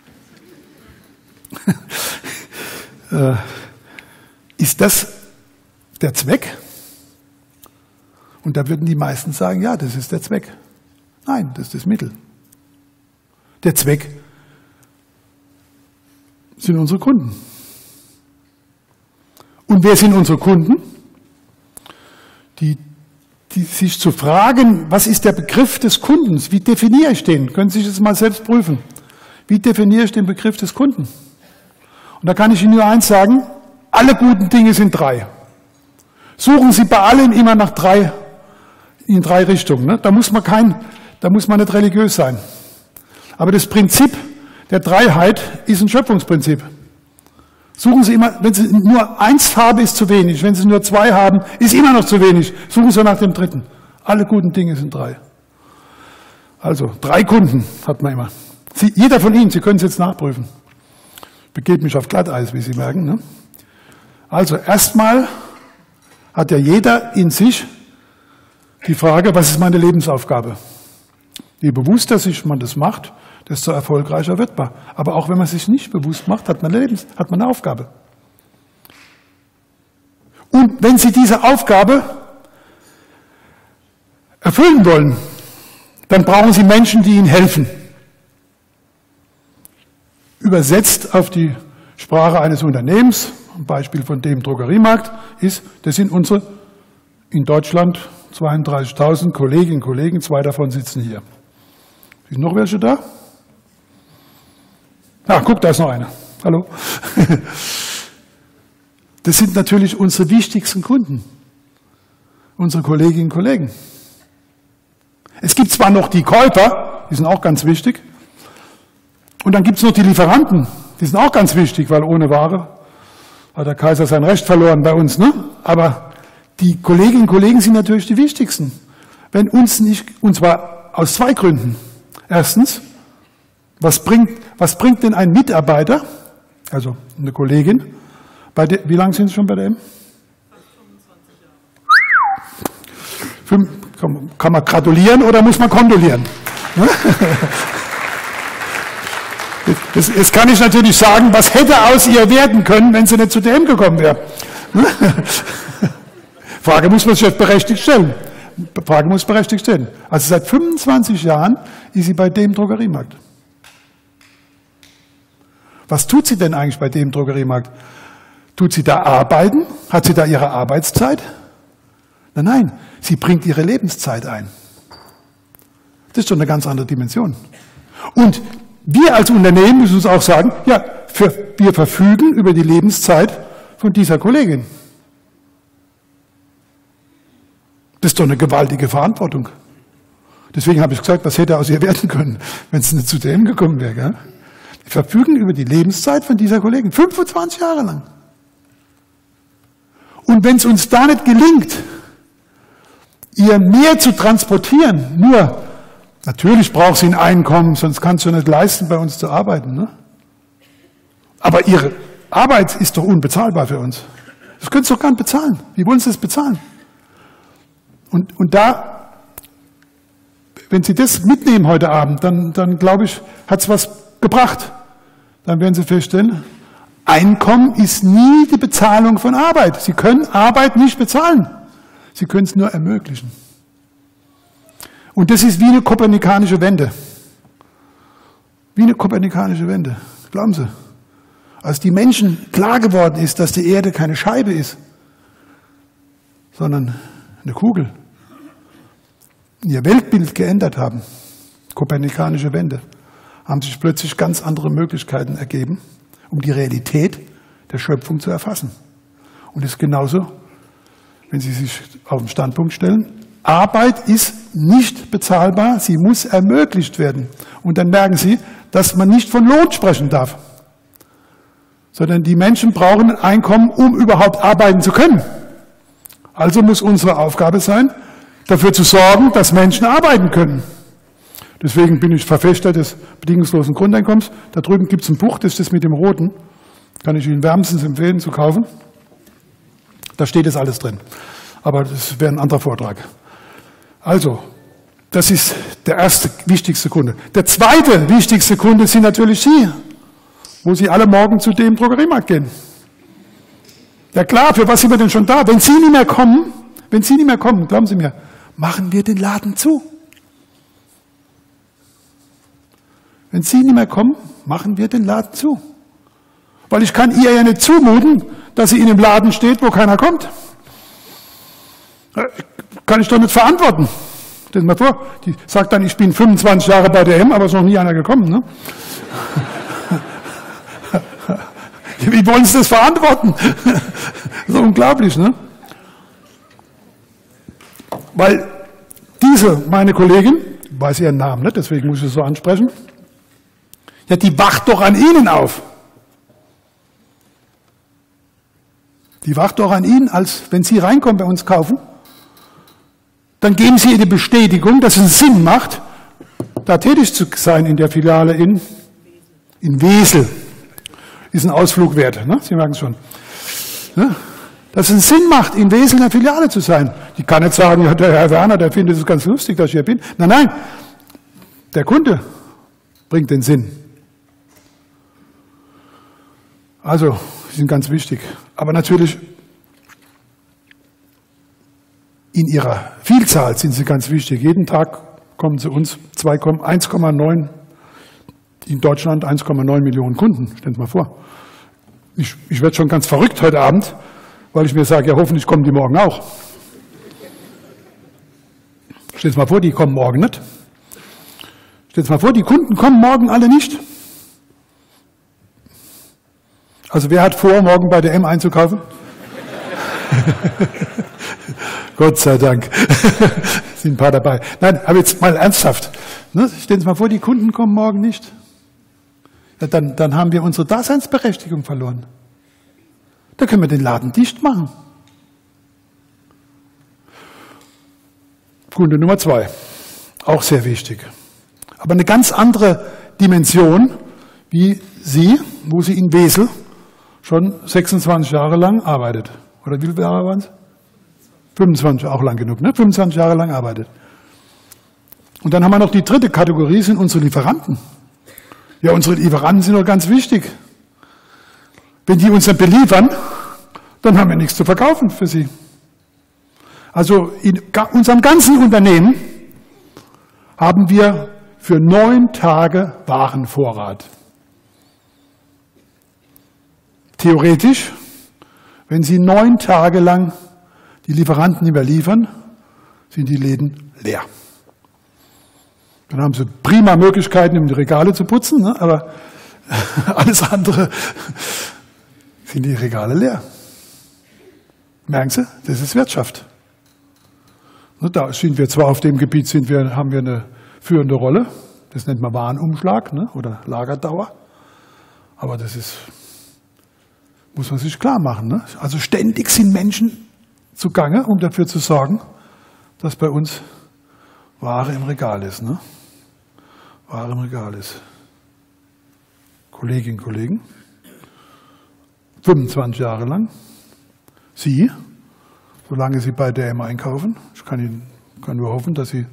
Speaker 1: Ist das der Zweck? Und da würden die meisten sagen, ja, das ist der Zweck. Nein, das ist das Mittel. Der Zweck sind unsere Kunden. Und wer sind unsere Kunden? Die sich zu fragen, was ist der Begriff des Kundens? Wie definiere ich den? Können Sie sich das mal selbst prüfen. Wie definiere ich den Begriff des Kunden? Und da kann ich Ihnen nur eins sagen, alle guten Dinge sind drei. Suchen Sie bei allen immer nach in drei Richtungen. Ne? Da muss man nicht religiös sein. Aber das Prinzip der Dreiheit ist ein Schöpfungsprinzip. Suchen Sie immer, wenn Sie nur eins haben, ist zu wenig. Wenn Sie nur zwei haben, ist immer noch zu wenig. Suchen Sie nach dem dritten. Alle guten Dinge sind drei. Also, 3 Kunden hat man immer. Jeder von Ihnen, Sie können es jetzt nachprüfen. Begeht mich auf Glatteis, wie Sie merken. Ne? Also, erstmal hat ja jeder in sich die Frage, was ist meine Lebensaufgabe? Je bewusster sich man das macht, desto erfolgreicher wird man. Aber auch wenn man sich nicht bewusst macht, hat man eine Aufgabe. Und wenn Sie diese Aufgabe erfüllen wollen, dann brauchen Sie Menschen, die Ihnen helfen. Übersetzt auf die Sprache eines Unternehmens, ein Beispiel von dem Drogeriemarkt, ist, das sind unsere in Deutschland 32.000 Kolleginnen und Kollegen, 2 davon sitzen hier. Sind noch welche da? Guck, da ist noch einer. Hallo. Das sind natürlich unsere wichtigsten Kunden, unsere Kolleginnen und Kollegen. Es gibt zwar noch die Käufer, die sind auch ganz wichtig, und dann gibt es noch die Lieferanten, die sind auch ganz wichtig, weil ohne Ware hat der Kaiser sein Recht verloren bei uns. Ne? Aber die Kolleginnen und Kollegen sind natürlich die wichtigsten. Wenn uns nicht, und zwar aus 2 Gründen. Erstens, was bringt denn ein Mitarbeiter, also eine Kollegin, wie lange sind Sie schon bei dem? Fast 25 Jahre. Kann man gratulieren oder muss man kondolieren? Jetzt kann ich natürlich sagen, was hätte aus ihr werden können, wenn sie nicht zu dem gekommen wäre. Frage muss man sich berechtigt stellen. Also seit 25 Jahren ist sie bei dem Drogeriemarkt. Was tut sie denn eigentlich bei dem Drogeriemarkt? Tut sie da arbeiten? Hat sie da ihre Arbeitszeit? Nein, sie bringt ihre Lebenszeit ein. Das ist schon eine ganz andere Dimension. Und wir als Unternehmen müssen uns auch sagen, ja, wir verfügen über die Lebenszeit von dieser Kollegin. Das ist doch eine gewaltige Verantwortung. Deswegen habe ich gesagt, was hätte aus ihr werden können, wenn es nicht zu dem gekommen wäre. Gell? Wir verfügen über die Lebenszeit von dieser Kollegin, 25 Jahre lang. Und wenn es uns da nicht gelingt, ihr mehr zu transportieren, nur, natürlich braucht sie ein Einkommen, sonst kannst du nicht leisten, bei uns zu arbeiten. Ne? Aber ihre Arbeit ist doch unbezahlbar für uns. Das können Sie doch gar nicht bezahlen. Wie wollen Sie das bezahlen? Und da, wenn Sie das mitnehmen heute Abend, dann glaube ich, hat es was gebracht. Dann werden Sie feststellen, Einkommen ist nie die Bezahlung von Arbeit. Sie können Arbeit nicht bezahlen. Sie können es nur ermöglichen. Und das ist wie eine kopernikanische Wende. Wie eine kopernikanische Wende. Glauben Sie. Als die Menschen klar geworden ist, dass die Erde keine Scheibe ist, sondern eine Kugel, ihr Weltbild geändert haben, kopernikanische Wende, haben sich plötzlich ganz andere Möglichkeiten ergeben, um die Realität der Schöpfung zu erfassen. Und es ist genauso, wenn Sie sich auf den Standpunkt stellen, Arbeit ist nicht bezahlbar, sie muss ermöglicht werden. Und dann merken Sie, dass man nicht von Lohn sprechen darf, sondern die Menschen brauchen ein Einkommen, um überhaupt arbeiten zu können. Also muss unsere Aufgabe sein, dafür zu sorgen, dass Menschen arbeiten können. Deswegen bin ich Verfechter des bedingungslosen Grundeinkommens. Da drüben gibt es ein Buch, das ist das mit dem Roten. Kann ich Ihnen wärmstens empfehlen zu kaufen. Da steht das alles drin. Aber das wäre ein anderer Vortrag. Also, das ist der erste wichtigste Kunde. Der zweite wichtigste Kunde sind natürlich Sie, wo Sie alle morgen zu dem Drogeriemarkt gehen. Ja klar, für was sind wir denn schon da? Wenn Sie nicht mehr kommen, glauben Sie mir, machen wir den Laden zu. Wenn Sie nicht mehr kommen, machen wir den Laden zu. Weil ich kann ihr ja nicht zumuten, dass sie in einem Laden steht, wo keiner kommt. Kann ich doch nicht verantworten. Stell dir mal vor, die sagt dann, ich bin 25 Jahre bei der M, aber es ist noch nie einer gekommen. Ne? Wie wollen Sie das verantworten? Das ist unglaublich, ne? Weil diese, meine Kollegin, ich weiß ihren Namen nicht, deswegen muss ich es so ansprechen, ja, die wacht doch an Ihnen auf. Die wacht doch an Ihnen, als wenn Sie reinkommen bei uns kaufen, dann geben Sie ihr die Bestätigung, dass es Sinn macht, da tätig zu sein in der Filiale in Wesel. Ist ein Ausflug wert, ne? Sie merken es schon. Ne? Dass es Sinn macht, in Wesel in der Filiale zu sein. Die kann nicht sagen, ja, der Herr Werner, der findet es ganz lustig, dass ich hier bin. Nein, nein, der Kunde bringt den Sinn. Also, die sind ganz wichtig. Aber natürlich, in ihrer Vielzahl sind sie ganz wichtig. Jeden Tag kommen zu uns 1,9, in Deutschland 1,9 Millionen Kunden. Stellt euch mal vor. Ich werde schon ganz verrückt heute Abend, weil ich mir sage, ja, hoffentlich kommen die morgen auch. Stellt euch mal vor, die kommen morgen nicht. Stellt euch mal vor, die Kunden kommen morgen alle nicht. Also wer hat vor, morgen bei der M einzukaufen? Gott sei Dank. Sind ein paar dabei. Nein, aber jetzt mal ernsthaft. Ne? Stellen Sie mal vor, die Kunden kommen morgen nicht. Ja, dann haben wir unsere Daseinsberechtigung verloren. Da können wir den Laden dicht machen. Kunde Nummer 2. Auch sehr wichtig. Aber eine ganz andere Dimension, wie Sie, wo Sie in Wesel schon 26 Jahre lang arbeitet. Oder wie viele Jahre waren es? 25, auch lang genug, ne? 25 Jahre lang arbeitet. Und dann haben wir noch die dritte Kategorie, sind unsere Lieferanten. Ja, unsere Lieferanten sind doch ganz wichtig. Wenn die uns nicht beliefern, dann haben wir nichts zu verkaufen für sie. Also in unserem ganzen Unternehmen haben wir für 9 Tage Warenvorrat. Theoretisch, wenn Sie 9 Tage lang die Lieferanten nicht mehr liefern, sind die Läden leer. Dann haben Sie prima Möglichkeiten, um die Regale zu putzen, ne? Aber alles andere sind die Regale leer. Merken Sie, das ist Wirtschaft. Da sind wir zwar auf dem Gebiet, haben wir eine führende Rolle, das nennt man Warenumschlag, ne? Oder Lagerdauer, aber das ist, muss man sich klar machen. Ne? Also ständig sind Menschen zugange, um dafür zu sorgen, dass bei uns Ware im Regal ist. Ne? Ware im Regal ist. Kolleginnen und Kollegen, 25 Jahre lang Sie, solange Sie bei DM einkaufen. Ich kann nur hoffen, dass Sie,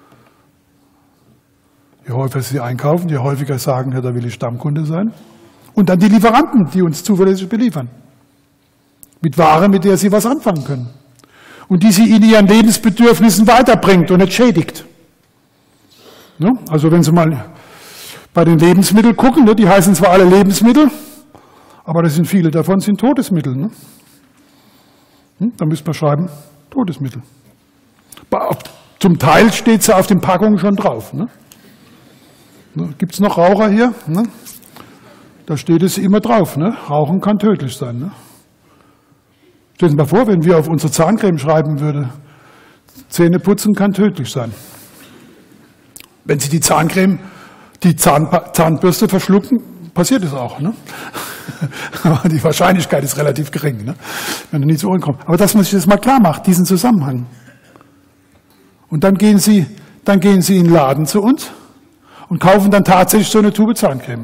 Speaker 1: je häufiger Sie einkaufen, je häufiger sagen, ja, da will ich Stammkunde sein. Und dann die Lieferanten, die uns zuverlässig beliefern. Mit Ware, mit der Sie was anfangen können. Und die Sie in Ihren Lebensbedürfnissen weiterbringt und nicht schädigt. Ne? Also wenn Sie mal bei den Lebensmitteln gucken, ne, die heißen zwar alle Lebensmittel, aber das sind viele davon sind Todesmittel. Ne? Da müsste man schreiben, Todesmittel. Zum Teil steht es ja auf den Packungen schon drauf. Ne? Gibt es noch Raucher hier? Ne? Da steht es immer drauf. Ne? Rauchen kann tödlich sein. Ne? Stellen Sie sich mal vor, wenn wir auf unsere Zahncreme schreiben würden, Zähne putzen kann tödlich sein. Wenn Sie die Zahncreme, die Zahnbürste verschlucken, passiert es auch. Ne? Aber die Wahrscheinlichkeit ist relativ gering, ne? Wenn er nie zu Ohren kommt. Aber dass man sich das mal klar macht, diesen Zusammenhang. Und dann gehen Sie in den Laden zu uns und kaufen dann tatsächlich so eine Tube Zahncreme.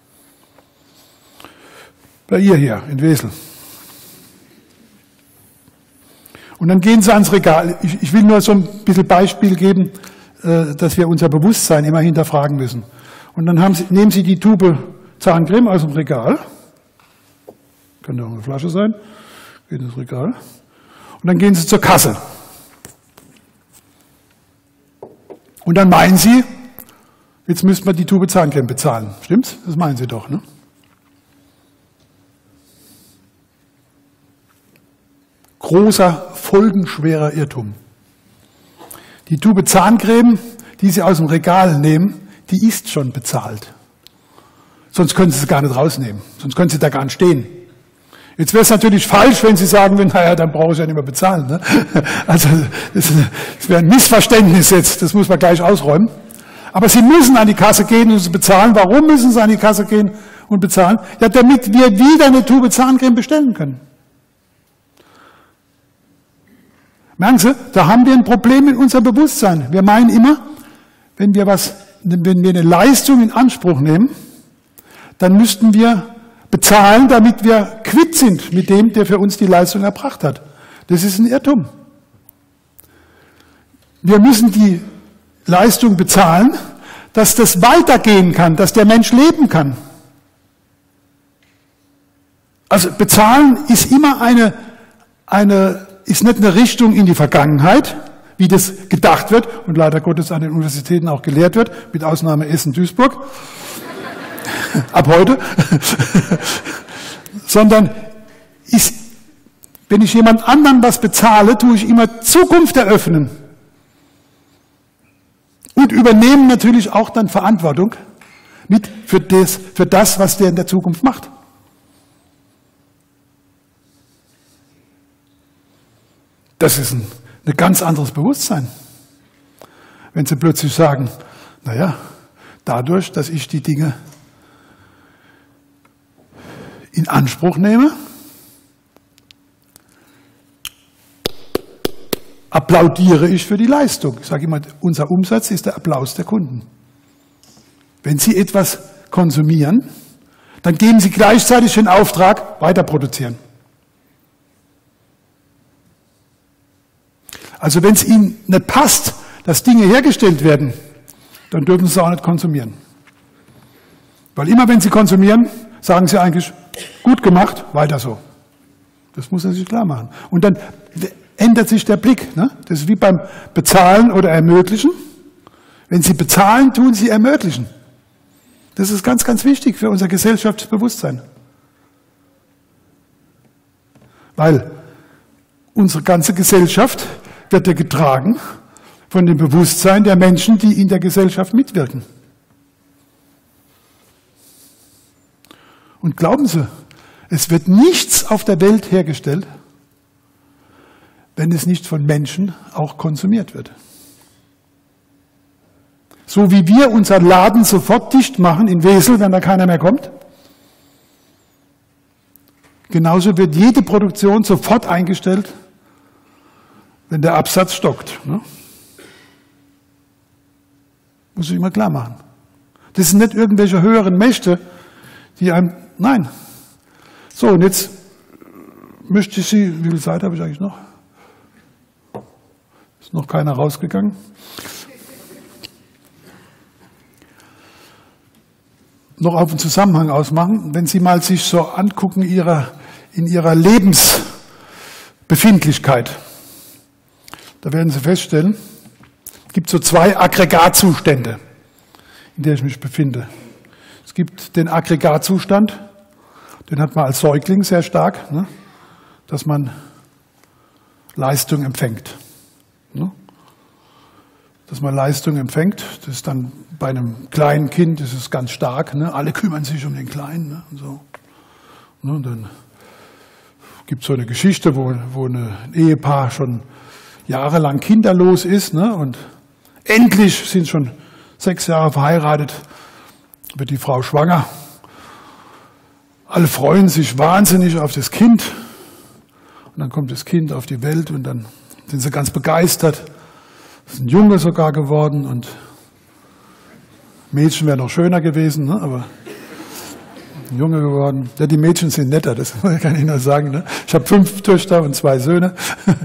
Speaker 1: Bei ihr hier in Wesel. Und dann gehen Sie ans Regal. Ich will nur so ein bisschen Beispiel geben, dass wir unser Bewusstsein immer hinterfragen müssen. Und dann nehmen Sie die Tube Zahncreme aus dem Regal. Könnte auch eine Flasche sein. Geht ins Regal. Und dann gehen Sie zur Kasse. Und dann meinen Sie, jetzt müssten wir die Tube Zahncreme bezahlen. Stimmt's? Das meinen Sie doch, ne? Großer, folgenschwerer Irrtum. Die Tube Zahncreme, die Sie aus dem Regal nehmen, die ist schon bezahlt. Sonst können Sie sie gar nicht rausnehmen. Sonst können Sie da gar nicht stehen. Jetzt wäre es natürlich falsch, wenn Sie sagen würden, naja, dann brauche ich ja nicht mehr bezahlen. Ne? Also das wäre ein Missverständnis jetzt, das muss man gleich ausräumen. Aber Sie müssen an die Kasse gehen und sie bezahlen. Warum müssen Sie an die Kasse gehen und bezahlen? Ja, damit wir wieder eine Tube Zahncreme bestellen können. Merken Sie, da haben wir ein Problem in unserem Bewusstsein. Wir meinen immer, wenn wir eine Leistung in Anspruch nehmen, dann müssten wir bezahlen, damit wir quitt sind mit dem, der für uns die Leistung erbracht hat. Das ist ein Irrtum. Wir müssen die Leistung bezahlen, dass das weitergehen kann, dass der Mensch leben kann. Also bezahlen ist immer ist nicht eine Richtung in die Vergangenheit, wie das gedacht wird und leider Gottes an den Universitäten auch gelehrt wird, mit Ausnahme Essen-Duisburg, ab heute, sondern wenn ich jemand anderen was bezahle, tue ich immer Zukunft eröffnen und übernehme natürlich auch dann Verantwortung für das, was der in der Zukunft macht. Das ist ein ganz anderes Bewusstsein. Wenn Sie plötzlich sagen, naja, dadurch, dass ich die Dinge in Anspruch nehme, applaudiere ich für die Leistung. Ich sage immer, unser Umsatz ist der Applaus der Kunden. Wenn Sie etwas konsumieren, dann geben Sie gleichzeitig den Auftrag, weiter produzieren. Also wenn es Ihnen nicht passt, dass Dinge hergestellt werden, dann dürfen Sie auch nicht konsumieren. Weil immer wenn Sie konsumieren, sagen Sie eigentlich, gut gemacht, weiter so. Das muss man sich klar machen. Und dann ändert sich der Blick. Ne? Das ist wie beim Bezahlen oder Ermöglichen. Wenn Sie bezahlen, tun Sie ermöglichen. Das ist ganz, ganz wichtig für unser Gesellschaftsbewusstsein. Weil unsere ganze Gesellschaft wird ja getragen von dem Bewusstsein der Menschen, die in der Gesellschaft mitwirken. Und glauben Sie, es wird nichts auf der Welt hergestellt, wenn es nicht von Menschen auch konsumiert wird. So wie wir unseren Laden sofort dicht machen in Wesel, wenn da keiner mehr kommt, genauso wird jede Produktion sofort eingestellt, wenn der Absatz stockt. Ne? Muss ich immer klar machen. Das sind nicht irgendwelche höheren Mächte, die einem, nein. So, und jetzt möchte ich Sie, wie viel Zeit habe ich eigentlich noch? Ist noch keiner rausgegangen? Noch auf den Zusammenhang ausmachen, wenn Sie mal sich so angucken in Ihrer Lebensbefindlichkeit, da werden Sie feststellen, es gibt so 2 Aggregatzustände, in der ich mich befinde. Es gibt den Aggregatzustand, den hat man als Säugling sehr stark, ne? Dass man Leistung empfängt. Ne? Dass man Leistung empfängt, das ist dann bei einem kleinen Kind, das ist ganz stark. Ne? Alle kümmern sich um den Kleinen. Ne? Und so. Ne? Und dann gibt es so eine Geschichte, wo ein Ehepaar schon jahrelang kinderlos ist. Ne? Und endlich sind schon 6 Jahre verheiratet, wird die Frau schwanger. Alle freuen sich wahnsinnig auf das Kind. Und dann kommt das Kind auf die Welt und dann sind sie ganz begeistert. Es ist ein Junge sogar geworden und Mädchen wäre noch schöner gewesen, ne? Aber ein Junge geworden. Ja, die Mädchen sind netter, das kann ich nur sagen. Ne? Ich habe 5 Töchter und 2 Söhne.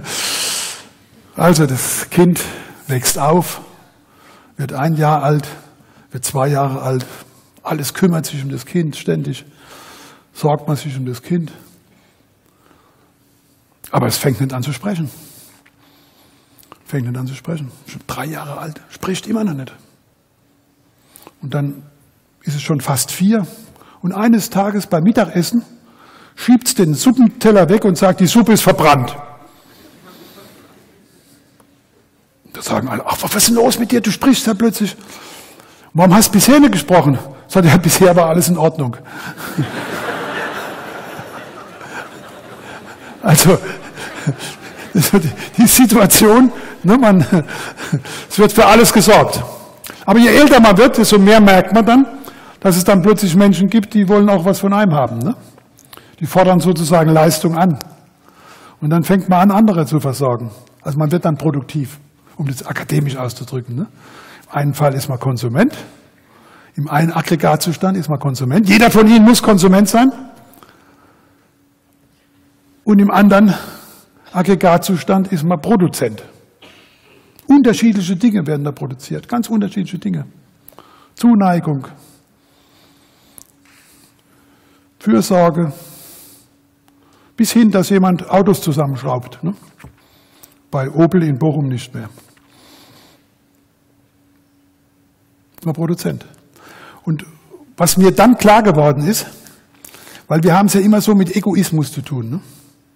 Speaker 1: Also das Kind wächst auf, wird 1 Jahr alt, wird 2 Jahre alt. Alles kümmert sich um das Kind, ständig sorgt man sich um das Kind. Aber es fängt nicht an zu sprechen. Schon 3 Jahre alt, spricht immer noch nicht. Und dann ist es schon fast 4. Und eines Tages beim Mittagessen schiebt es den Suppenteller weg und sagt, die Suppe ist verbrannt. Da sagen alle, ach, was ist denn los mit dir? Du sprichst ja plötzlich. Warum hast du bisher nicht gesprochen? Sagt er, ja, bisher war alles in Ordnung. Also, die Situation, ne, es wird für alles gesorgt. Aber je älter man wird, desto mehr merkt man dann, dass es dann plötzlich Menschen gibt, die wollen auch was von einem haben. Ne? Die fordern sozusagen Leistung an. Und dann fängt man an, andere zu versorgen. Also man wird dann produktiv, um das akademisch auszudrücken. Ne? Im einen Fall ist man Konsument, im einen Aggregatzustand ist man Konsument. Jeder von Ihnen muss Konsument sein. Und im anderen Aggregatzustand ist man Produzent. Unterschiedliche Dinge werden da produziert, ganz unterschiedliche Dinge. Zuneigung, Fürsorge, bis hin, dass jemand Autos zusammenschraubt. Ne? Bei Opel in Bochum nicht mehr. Man Produzent. Und was mir dann klar geworden ist, weil wir haben es ja immer so mit Egoismus zu tun. Ne?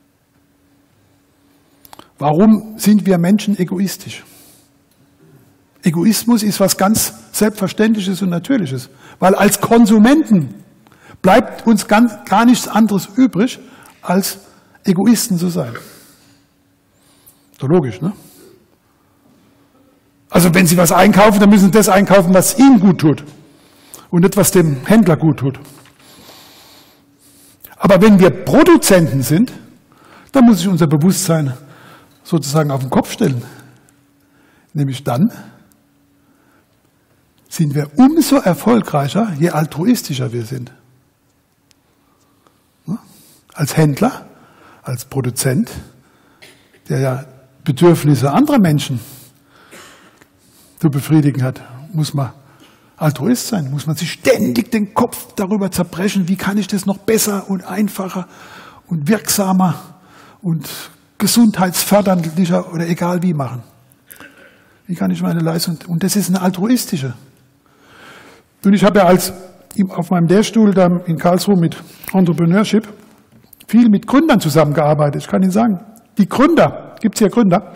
Speaker 1: Warum sind wir Menschen egoistisch? Egoismus ist was ganz Selbstverständliches und Natürliches, weil als Konsumenten bleibt uns gar nichts anderes übrig, als Egoisten zu sein. So logisch, ne? Also wenn Sie was einkaufen, dann müssen Sie das einkaufen, was Ihnen gut tut und nicht, was dem Händler gut tut. Aber wenn wir Produzenten sind, dann muss sich unser Bewusstsein sozusagen auf den Kopf stellen. Nämlich dann sind wir umso erfolgreicher, je altruistischer wir sind. Als Händler, als Produzent, der ja Bedürfnisse anderer Menschen zu befriedigen hat, muss man Altruist sein, muss man sich ständig den Kopf darüber zerbrechen, wie kann ich das noch besser und einfacher und wirksamer und gesundheitsförderlicher oder egal wie machen. Wie kann ich meine Leistung, und das ist eine altruistische. Und ich habe ja auf meinem Lehrstuhl da in Karlsruhe mit Entrepreneurship viel mit Gründern zusammengearbeitet. Ich kann Ihnen sagen, die Gründer, gibt es hier Gründer?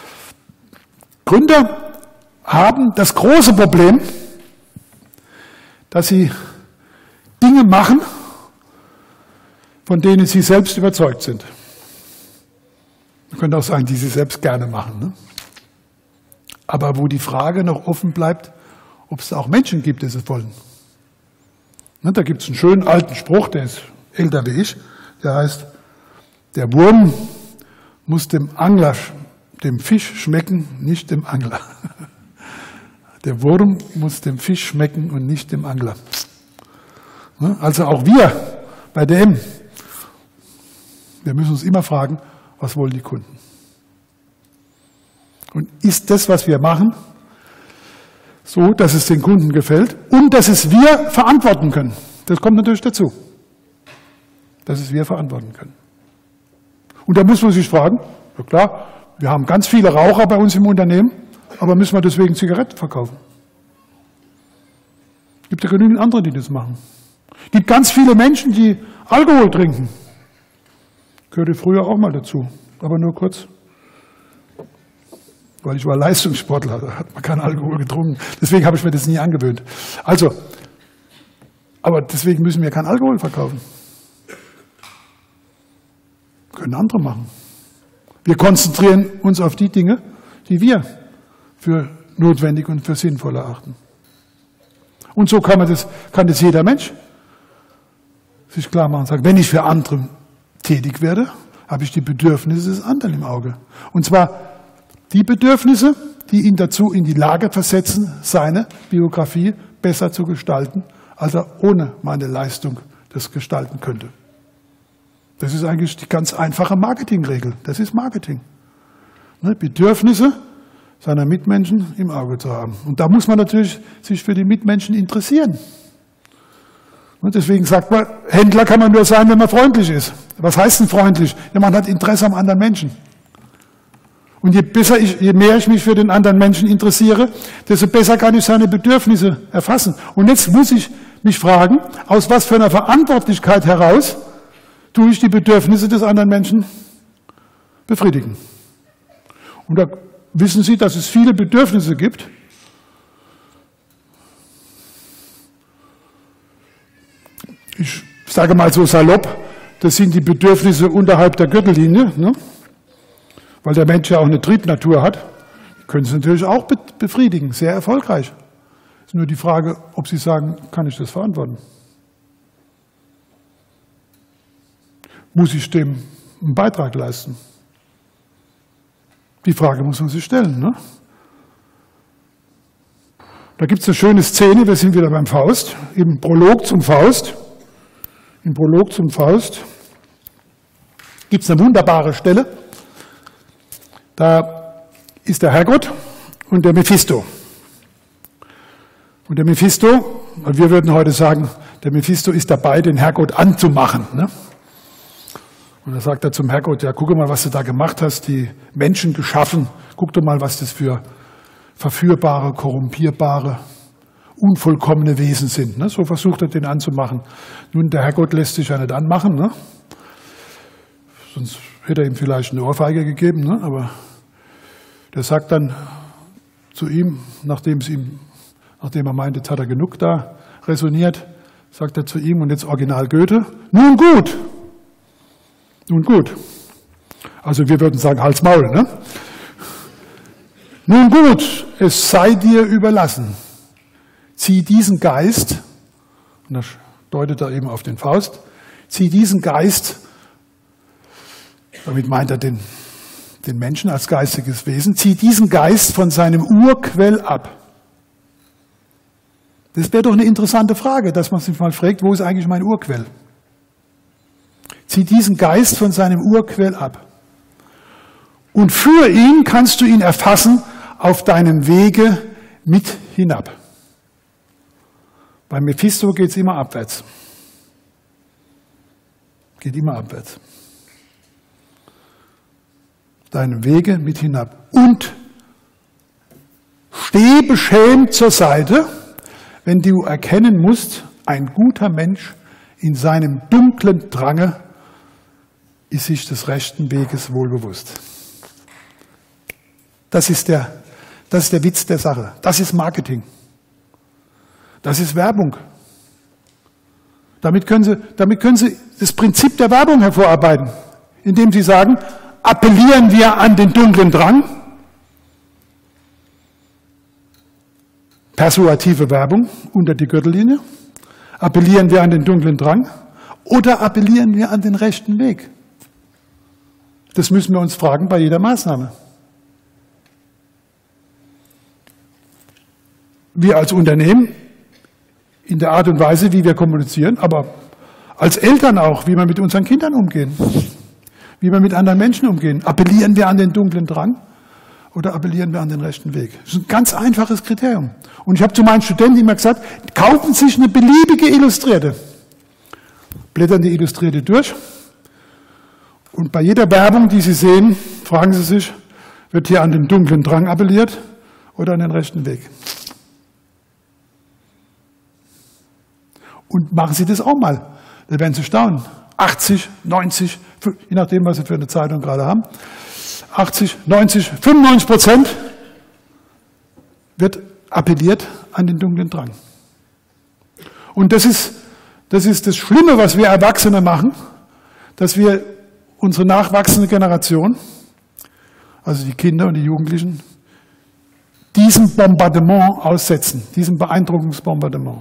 Speaker 1: Gründer haben das große Problem, dass sie Dinge machen, von denen sie selbst überzeugt sind. Man könnte auch sagen, die sie selbst gerne machen. Ne? Aber wo die Frage noch offen bleibt, ob es auch Menschen gibt, die es wollen. Ne, da gibt es einen schönen alten Spruch, der ist älter wie ich, der heißt, der Wurm muss dem Fisch schmecken, nicht dem Angler. Der Wurm muss dem Fisch schmecken und nicht dem Angler. Ne, also auch wir bei dem Wir müssen uns immer fragen, was wollen die Kunden? Und ist das, was wir machen, so, dass es den Kunden gefällt und dass es wir verantworten können? Das kommt natürlich dazu, dass es wir verantworten können. Und da muss man sich fragen, ja klar, wir haben ganz viele Raucher bei uns im Unternehmen, aber müssen wir deswegen Zigaretten verkaufen? Es gibt ja genügend andere, die das machen. Es gibt ganz viele Menschen, die Alkohol trinken. Gehörte früher auch mal dazu, aber nur kurz. Weil ich war Leistungssportler, da hat man keinen Alkohol getrunken. Deswegen habe ich mir das nie angewöhnt. Also, aber deswegen müssen wir keinen Alkohol verkaufen. Können andere machen. Wir konzentrieren uns auf die Dinge, die wir für notwendig und für sinnvoll erachten. Und so kann das jeder Mensch sich klar machen und sagen, wenn ich für andere tätig werde, habe ich die Bedürfnisse des anderen im Auge. Und zwar die Bedürfnisse, die ihn dazu in die Lage versetzen, seine Biografie besser zu gestalten, als er ohne meine Leistung das gestalten könnte. Das ist eigentlich die ganz einfache Marketingregel. Das ist Marketing. Bedürfnisse seiner Mitmenschen im Auge zu haben. Und da muss man natürlich sich für die Mitmenschen interessieren. Und deswegen sagt man, Händler kann man nur sein, wenn man freundlich ist. Was heißt denn freundlich? Ja, man hat Interesse am anderen Menschen. Und je mehr ich mich für den anderen Menschen interessiere, desto besser kann ich seine Bedürfnisse erfassen. Und jetzt muss ich mich fragen, aus was für einer Verantwortlichkeit heraus tue ich die Bedürfnisse des anderen Menschen befriedigen. Und da wissen Sie, dass es viele Bedürfnisse gibt. Ich sage mal so salopp, das sind die Bedürfnisse unterhalb der Gürtellinie, ne? Weil der Mensch ja auch eine Triebnatur hat. Die können Sie natürlich auch befriedigen, sehr erfolgreich. Es ist nur die Frage, ob Sie sagen, kann ich das verantworten? Muss ich dem einen Beitrag leisten? Die Frage muss man sich stellen. Ne? Da gibt es eine schöne Szene, wir sind wieder beim Faust, im Prolog zum Faust. Im Prolog zum Faust gibt es eine wunderbare Stelle. Da ist der Herrgott und der Mephisto. Und der Mephisto, wir würden heute sagen, der Mephisto ist dabei, den Herrgott anzumachen. Ne? Und da sagt er zum Herrgott, ja, guck mal, was du da gemacht hast, die Menschen geschaffen. Guck doch mal, was das für verführbare, korrumpierbare, unvollkommene Wesen sind. Ne? So versucht er, den anzumachen. Nun, der Herrgott lässt sich ja nicht anmachen, ne? Sonst hätte er ihm vielleicht eine Ohrfeige gegeben, ne? Aber der sagt dann zu ihm, nachdem er meint, jetzt hat er genug da resoniert, sagt er zu ihm, und jetzt Original Goethe, nun gut. Nun gut. Also wir würden sagen, Hals Maul, ne? Nun gut, es sei dir überlassen. Zieh diesen Geist, und da deutet er eben auf den Faust, zieh diesen Geist, damit meint er den Menschen als geistiges Wesen, zieh diesen Geist von seinem Urquell ab. Das wäre doch eine interessante Frage, dass man sich mal fragt, wo ist eigentlich mein Urquell? Zieh diesen Geist von seinem Urquell ab. Und für ihn kannst du ihn erfassen auf deinem Wege mit hinab. Bei Mephisto geht es immer abwärts. Geht immer abwärts. Deinem Wege mit hinab. Und steh beschämt zur Seite, wenn du erkennen musst, ein guter Mensch in seinem dunklen Drange ist sich des rechten Weges wohl bewusst. Das ist der Witz der Sache. Das ist Marketing. Das ist Werbung. Damit können Sie das Prinzip der Werbung hervorarbeiten, indem Sie sagen, appellieren wir an den dunklen Drang, persuative Werbung unter die Gürtellinie, appellieren wir an den dunklen Drang oder appellieren wir an den rechten Weg? Das müssen wir uns fragen bei jeder Maßnahme. Wir als Unternehmen, in der Art und Weise, wie wir kommunizieren, aber als Eltern auch, wie wir mit unseren Kindern umgehen. wie wir mit anderen Menschen umgehen. Appellieren wir an den dunklen Drang oder appellieren wir an den rechten Weg? Das ist ein ganz einfaches Kriterium. Und ich habe zu meinen Studenten immer gesagt, kaufen Sie sich eine beliebige Illustrierte. Blättern die Illustrierte durch. Und bei jeder Werbung, die Sie sehen, fragen Sie sich, wird hier an den dunklen Drang appelliert oder an den rechten Weg? Und machen Sie das auch mal. Da werden Sie staunen. 80, 90, je nachdem, was Sie für eine Zeitung gerade haben, 80, 90, 95% wird appelliert an den dunklen Drang. Und das ist das Schlimme, was wir Erwachsene machen, dass wir unsere nachwachsende Generation, also die Kinder und die Jugendlichen, diesem Bombardement aussetzen, diesem Beeindruckungsbombardement.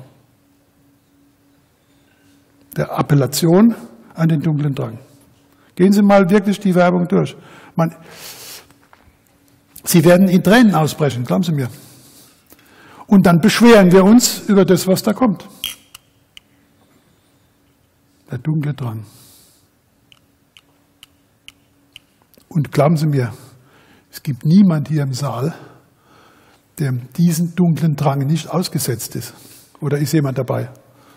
Speaker 1: Der Appellation an den dunklen Drang. Gehen Sie mal wirklich die Werbung durch. Sie werden in Tränen ausbrechen, glauben Sie mir. Und dann beschweren wir uns über das, was da kommt. Der dunkle Drang. Und glauben Sie mir, es gibt niemand hier im Saal, der diesen dunklen Drang nicht ausgesetzt ist. Oder ist jemand dabei?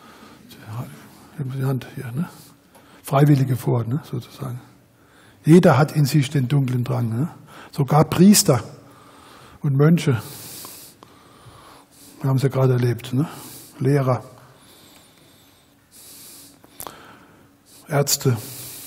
Speaker 1: Die Hand hier, ne? Freiwillige vor, ne? Sozusagen. Jeder hat in sich den dunklen Drang. Ne? Sogar Priester und Mönche. Wir haben es ja gerade erlebt. Ne? Lehrer, Ärzte,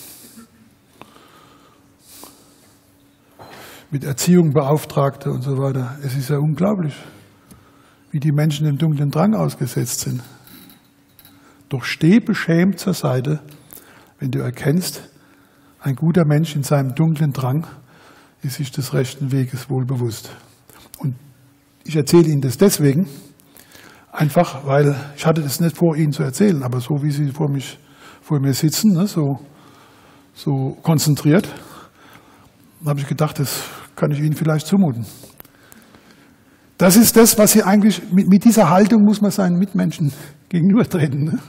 Speaker 1: mit Erziehung Beauftragte und so weiter. Es ist ja unglaublich, wie die Menschen dem dunklen Drang ausgesetzt sind. Doch steh beschämt zur Seite, wenn du erkennst, ein guter Mensch in seinem dunklen Drang ist sich des rechten Weges wohl bewusst. Und ich erzähle Ihnen das deswegen, einfach, weil ich hatte das nicht vor, Ihnen zu erzählen, aber so wie Sie vor mir sitzen, ne, so konzentriert, habe ich gedacht, das kann ich Ihnen vielleicht zumuten. Das ist das, was Sie eigentlich, mit dieser Haltung muss man seinen Mitmenschen gegenübertreten. Ne?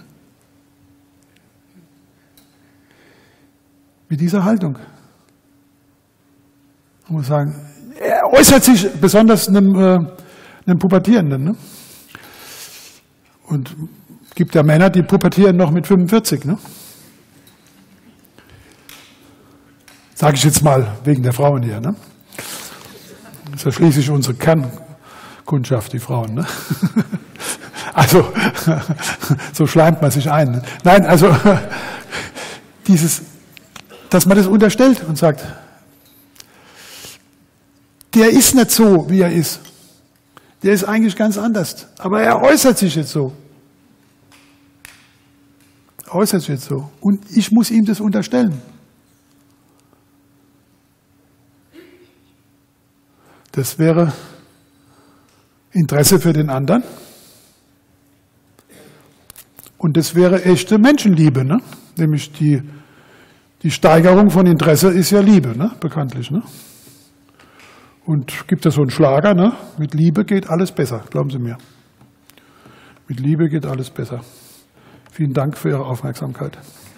Speaker 1: Mit dieser Haltung. Man muss sagen, er äußert sich besonders einem Pubertierenden. Ne? Und es gibt ja Männer, die pubertieren noch mit 45. Ne? Sage ich jetzt mal wegen der Frauen hier. Ne? Das ist ja schließlich unsere Kernkundschaft, die Frauen. Ne? Also, so schleimt man sich ein. Ne? Nein, also, dass man das unterstellt und sagt, der ist nicht so, wie er ist. Der ist eigentlich ganz anders. Aber er äußert sich jetzt so. Er äußert sich jetzt so. Und ich muss ihm das unterstellen. Das wäre Interesse für den anderen. Und das wäre echte Menschenliebe, ne? Nämlich die Steigerung von Interesse ist ja Liebe, ne? Bekanntlich. Ne? Und gibt es so einen Schlager, ne? Mit Liebe geht alles besser, glauben Sie mir. Mit Liebe geht alles besser. Vielen Dank für Ihre Aufmerksamkeit.